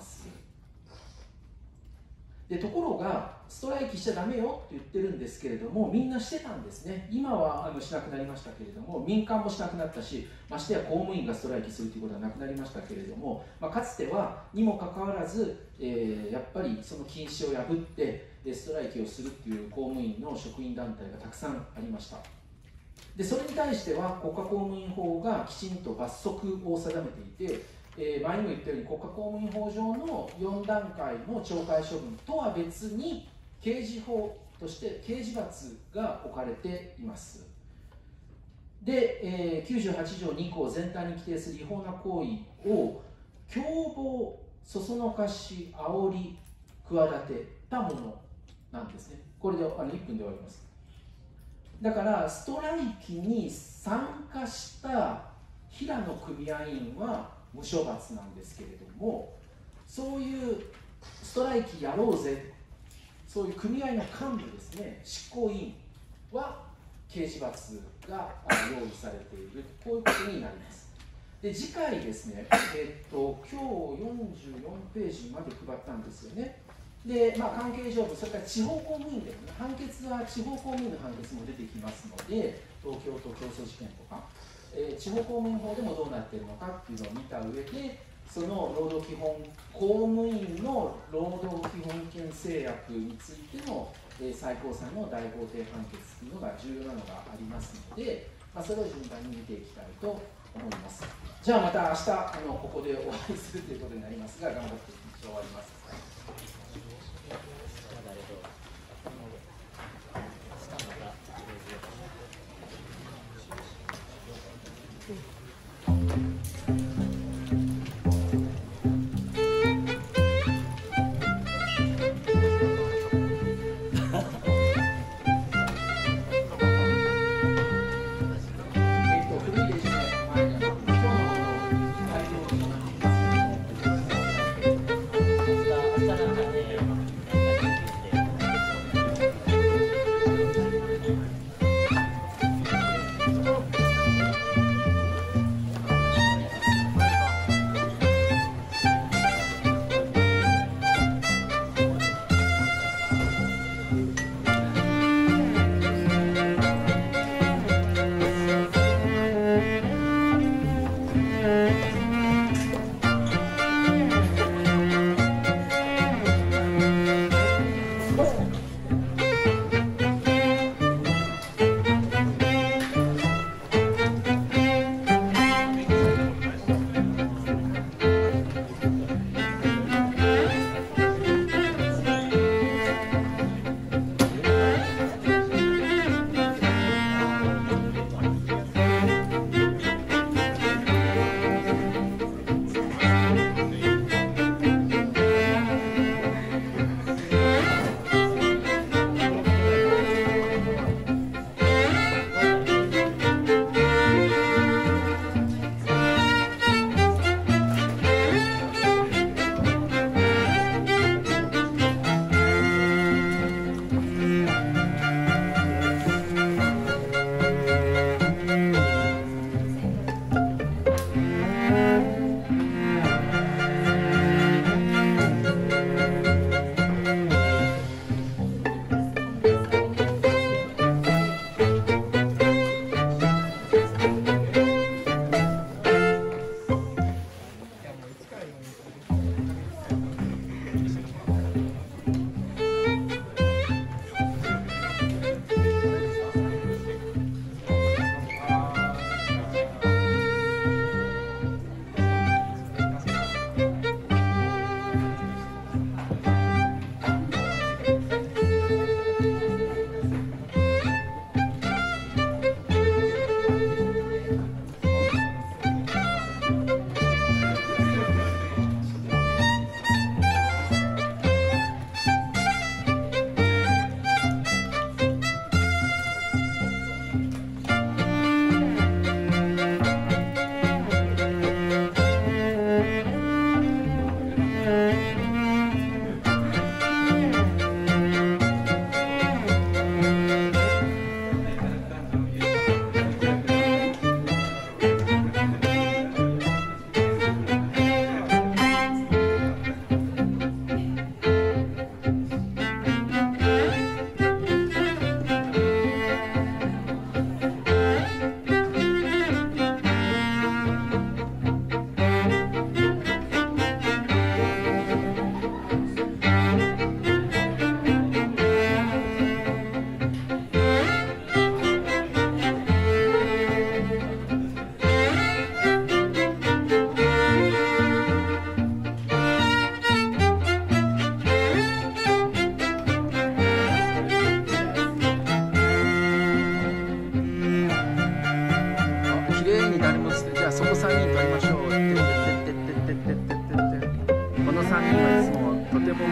でところが、ストライキしちゃダメよって言ってるんですけれども、みんなしてたんですね。今はあのしなくなりましたけれども、民間もしなくなったし、ましてや公務員がストライキするということはなくなりましたけれども、まあ、かつてはにもかかわらず、えー、やっぱりその禁止を破ってストライキをするっていう公務員の職員団体がたくさんありました。でそれに対しては国家公務員法がきちんと罰則を定めていて、えー、前にも言ったように国家公務員法上のよん段階の懲戒処分とは別に刑事法として刑事罰が置かれています。で、えー、きゅうじゅうはち条に項全体に規定する違法な行為を共謀、そそのかし、煽り、企てたものなんですね。これであのいっぷんで終わります。だからストライキに参加した平野組合員は無処罰なんですけれども、そういうストライキやろうぜ、そういう組合の幹部ですね、執行委員は刑事罰が用意されている、こういうことになります。で次回ですね、えっと今日よんじゅうよんページまで配ったんですよね。で、まあ、関係上部、それから地方公務員ですね、判決は地方公務員の判決も出てきますので、東京都競争事件とか、えー、地方公務員法でもどうなっているのかっていうのを見た上で、その労働基本、公務員の労働基本権制約についての、えー、最高裁の大法廷判決というのが重要なのがありますので、まあ、それを順番に見ていきたいと思います。じゃあまた明日あのここでお会いするということになりますが、頑張って終わります。えっと、古いレジュメ、今日の内容になっていますけれども、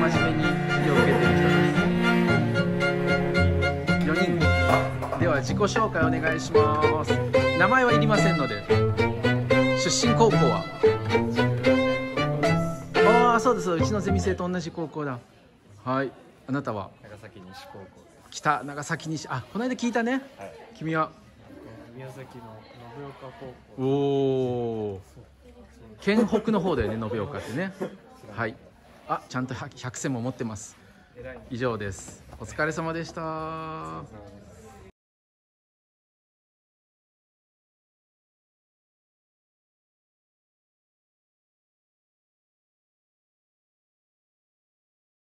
真面目に授業を受けてる人です。よにん。では自己紹介お願いします。名前はいりませんので。出身高校は？ああ、そうです。うちのゼミ生と同じ高校だ。はい。あなたは？ 長崎西高校です。 北長崎西。あ、この間聞いたね。はい、君は？ 宮崎の延岡高校。 おお。県北の方だよね、延岡ってね。はい。あ、ちゃんと百選も持ってます。以上です。お疲れ様でした。